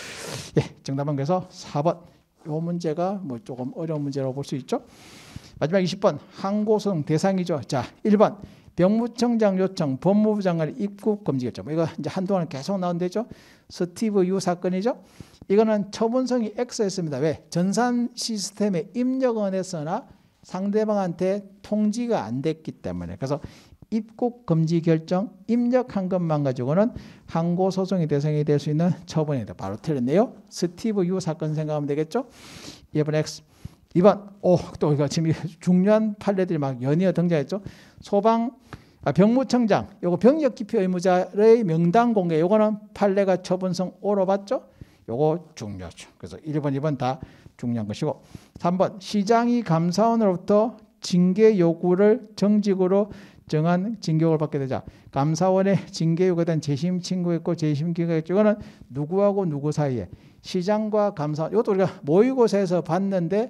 예, 정답은 그래서 사 번. 이 문제가 뭐 조금 어려운 문제라고 볼 수 있죠. 마지막 이십 번 항고소송 대상이죠. 자, 일 번 병무청장 요청 법무부 장관의 입국 금지 결정. 이거 이제 한동안 계속 나온대죠. 스티브 유 사건이죠. 이거는 처분성이 X였습니다. 왜? 전산 시스템에 입력은 했으나 상대방한테 통지가 안 됐기 때문에. 그래서 입국 금지 결정 입력한 것만 가지고는 항고소송의 대상이 될 수 있는 처분이다. 바로 틀렸네요. 스티브 유 사건 생각하면 되겠죠. 이 번 X. 이 번, 오, 또 이거 지금 중요한 판례들이 막 연이어 등장했죠. 소방, 아, 병무청장, 요거 병력 기피 의무자의 명단 공개, 요거는 판례가 처분성 오로 봤죠. 요거 중요하죠. 그래서 일 번, 이 번 다 중요한 것이고. 삼 번, 시장이 감사원으로부터 징계 요구를 정직으로 정한 징계요구를 받게 되자 감사원의 징계 요구에 대한 재심 청구했고 재심 기각했죠. 이거는 누구하고 누구 사이에 시장과 감사원, 이것도 우리가 모의고사에서 봤는데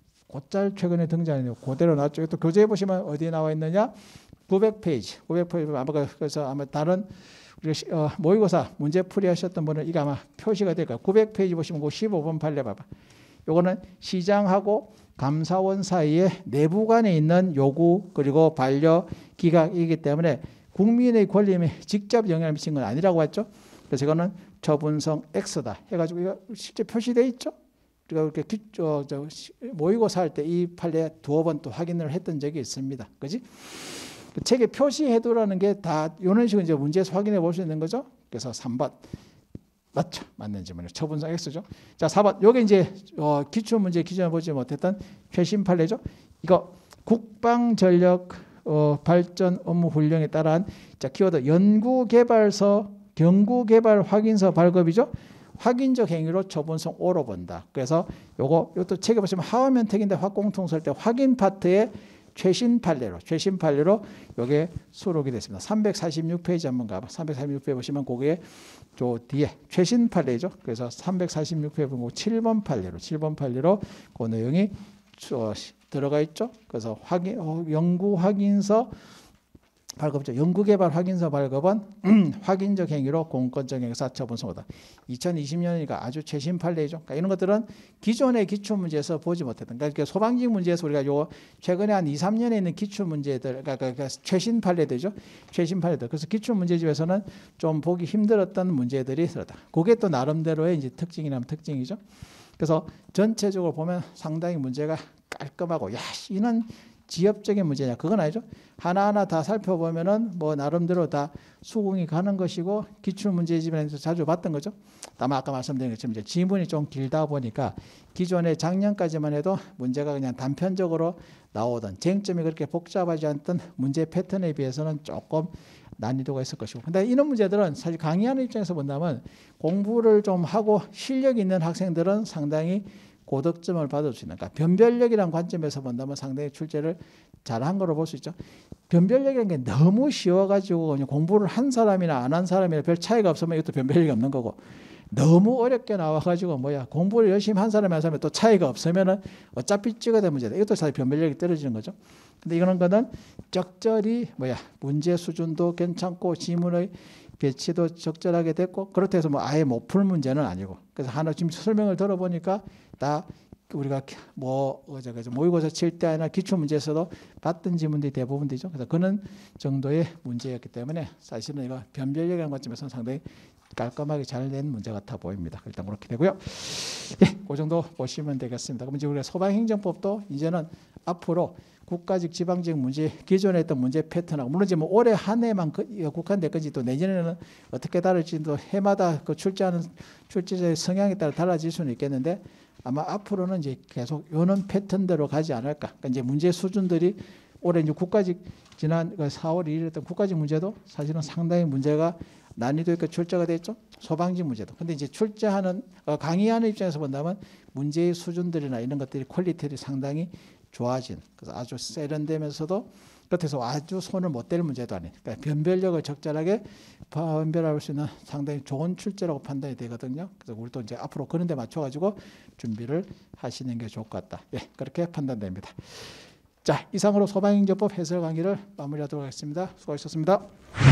곧잘 최근에 등장했네요. 그대로 나왔죠. 또 교재에 보시면 어디에 나와 있느냐? 구백 페이지. 구백 페이지 아마 그래서 아마 다른 우리가 어, 모의고사 문제풀이 하셨던 분은 이거 아마 표시가 될 거예요. 구백 페이지 보시면 그 십오 번 판례 봐봐. 요거는 시장하고 감사원 사이에 내부 간에 있는 요구 그리고 반려 기각이기 때문에 국민의 권리에 직접 영향을 미친 건 아니라고 했죠. 그래서 이거는 처분성 X다 해가지고 이거 실제 표시되어 있죠. 우리가 이렇게 기, 저, 저, 모의고사 할 때 이 판례 두어 번 또 확인을 했던 적이 있습니다. 그지? 책에 표시해두라는 게 다 이런 식으로 이제 문제에서 확인해 볼 수 있는 거죠. 그래서 삼 번. 맞죠? 맞는 질문이요. 처분성 X죠. 자, 사 번. 요게 이제 어, 기출 문제 기존에 보지 못했던 최신 판례죠. 이거 국방전력 어, 발전 업무 훈령에 따른 자, 키워드 연구개발서 경구개발 확인서 발급이죠. 확인적 행위로 처분성 오로 본다. 그래서 요거 요것도 책에 보시면 하원면택인데 확공통 쓸 때 확인 파트에 최신 판례로 최신 판례로 요게 수록이 됐습니다. 삼백사십육 페이지 한번 가봐. 삼백사십육 페이지 보시면 거기에 저 뒤에 최신 판례죠. 그래서 삼백사십육 페이지 보고 칠 번 판례로 칠 번 판례로 그 내용이 들어가 있죠. 그래서 확인 어, 연구 확인서 발급죠. 연구개발 확인서 발급은 확인적 행위로 공권적 행사 처분성이다. 이천이십 년이니까 아주 최신 판례죠. 그러니까 이런 것들은 기존의 기출 문제에서 보지 못했던. 그러니까 소방직 문제에서 우리가 요 최근에 한 이, 삼 년에 있는 기출 문제들, 그러니까, 그러니까 최신 판례되죠. 최신 판례들. 그래서 기출 문제집에서는 좀 보기 힘들었던 문제들이 있었다. 그게 또 나름대로의 이제 특징이라면 특징이죠. 그래서 전체적으로 보면 상당히 문제가 깔끔하고, 야, 이는 지엽적인 문제냐? 그건 아니죠. 하나하나 다 살펴보면은 뭐 나름대로 다 수긍이 가는 것이고 기출 문제집에서 자주 봤던 거죠. 다만 아까 말씀드린 것처럼 이제 지문이 좀 길다 보니까 기존에 작년까지만 해도 문제가 그냥 단편적으로 나오던 쟁점이 그렇게 복잡하지 않던 문제 패턴에 비해서는 조금 난이도가 있을 것이고. 근데 이런 문제들은 사실 강의하는 입장에서 본다면 공부를 좀 하고 실력 있는 학생들은 상당히 고득점을 받을 수 있는, 그러니까 변별력이라는 관점에서 본다면 상당히 출제를 잘한 거로 볼 수 있죠. 변별력이라는 게 너무 쉬워가지고 그냥 공부를 한 사람이나 안 한 사람이나 별 차이가 없으면 이것도 변별력이 없는 거고, 너무 어렵게 나와가지고 뭐야 공부를 열심히 한 사람이 한 사람이 또 차이가 없으면은 어차피 찍어야 될 문제다. 이것도 사실 변별력이 떨어지는 거죠. 근데 이거는 거는 적절히 뭐야 문제 수준도 괜찮고 지문의 배치도 적절하게 됐고 그렇다 해서 뭐 아예 못 풀 문제는 아니고, 그래서 하나 지금 설명을 들어보니까 다 우리가 뭐 어제 모의고사 칠 때나 기출 문제에서도 봤던 지문들이 대부분 되죠. 그래서 그런 정도의 문제였기 때문에 사실은 이거 변별력이라는 관점에서는 상당히 깔끔하게 잘 낸 문제 같아 보입니다. 일단 그렇게 되고요. 예, 그 정도 보시면 되겠습니다. 그럼 이제 우리가 소방행정법도 이제는 앞으로 국가직, 지방직 문제, 기존에 했던 문제 패턴하고 물론 이제 뭐 올해 한 해만 국한될 건지 또 내년에는 어떻게 다를지도 해마다 그 출제하는 출제자의 성향에 따라 달라질 수는 있겠는데 아마 앞으로는 이제 계속 요런 패턴대로 가지 않을까. 그러니까 이제 문제 수준들이 올해 이제 국가직 지난 사월 일일 했던 국가직 문제도 사실은 상당히 문제가 난이도 있게 출제가 됐죠. 소방직 문제도. 근데 이제 출제하는 강의하는 입장에서 본다면 문제의 수준들이나 이런 것들이 퀄리티들이 상당히 좋아진. 그래서 아주 세련되면서도 끝에서 아주 손을 못 댈 문제도 아닌. 그러니까 변별력을 적절하게 변별할 수 있는 상당히 좋은 출제라고 판단이 되거든요. 그래서 우리도 이제 앞으로 그런 데 맞춰가지고 준비를 하시는 게 좋을 것 같다. 예, 그렇게 판단됩니다. 자, 이상으로 소방행정법 해설 강의를 마무리하도록 하겠습니다. 수고하셨습니다.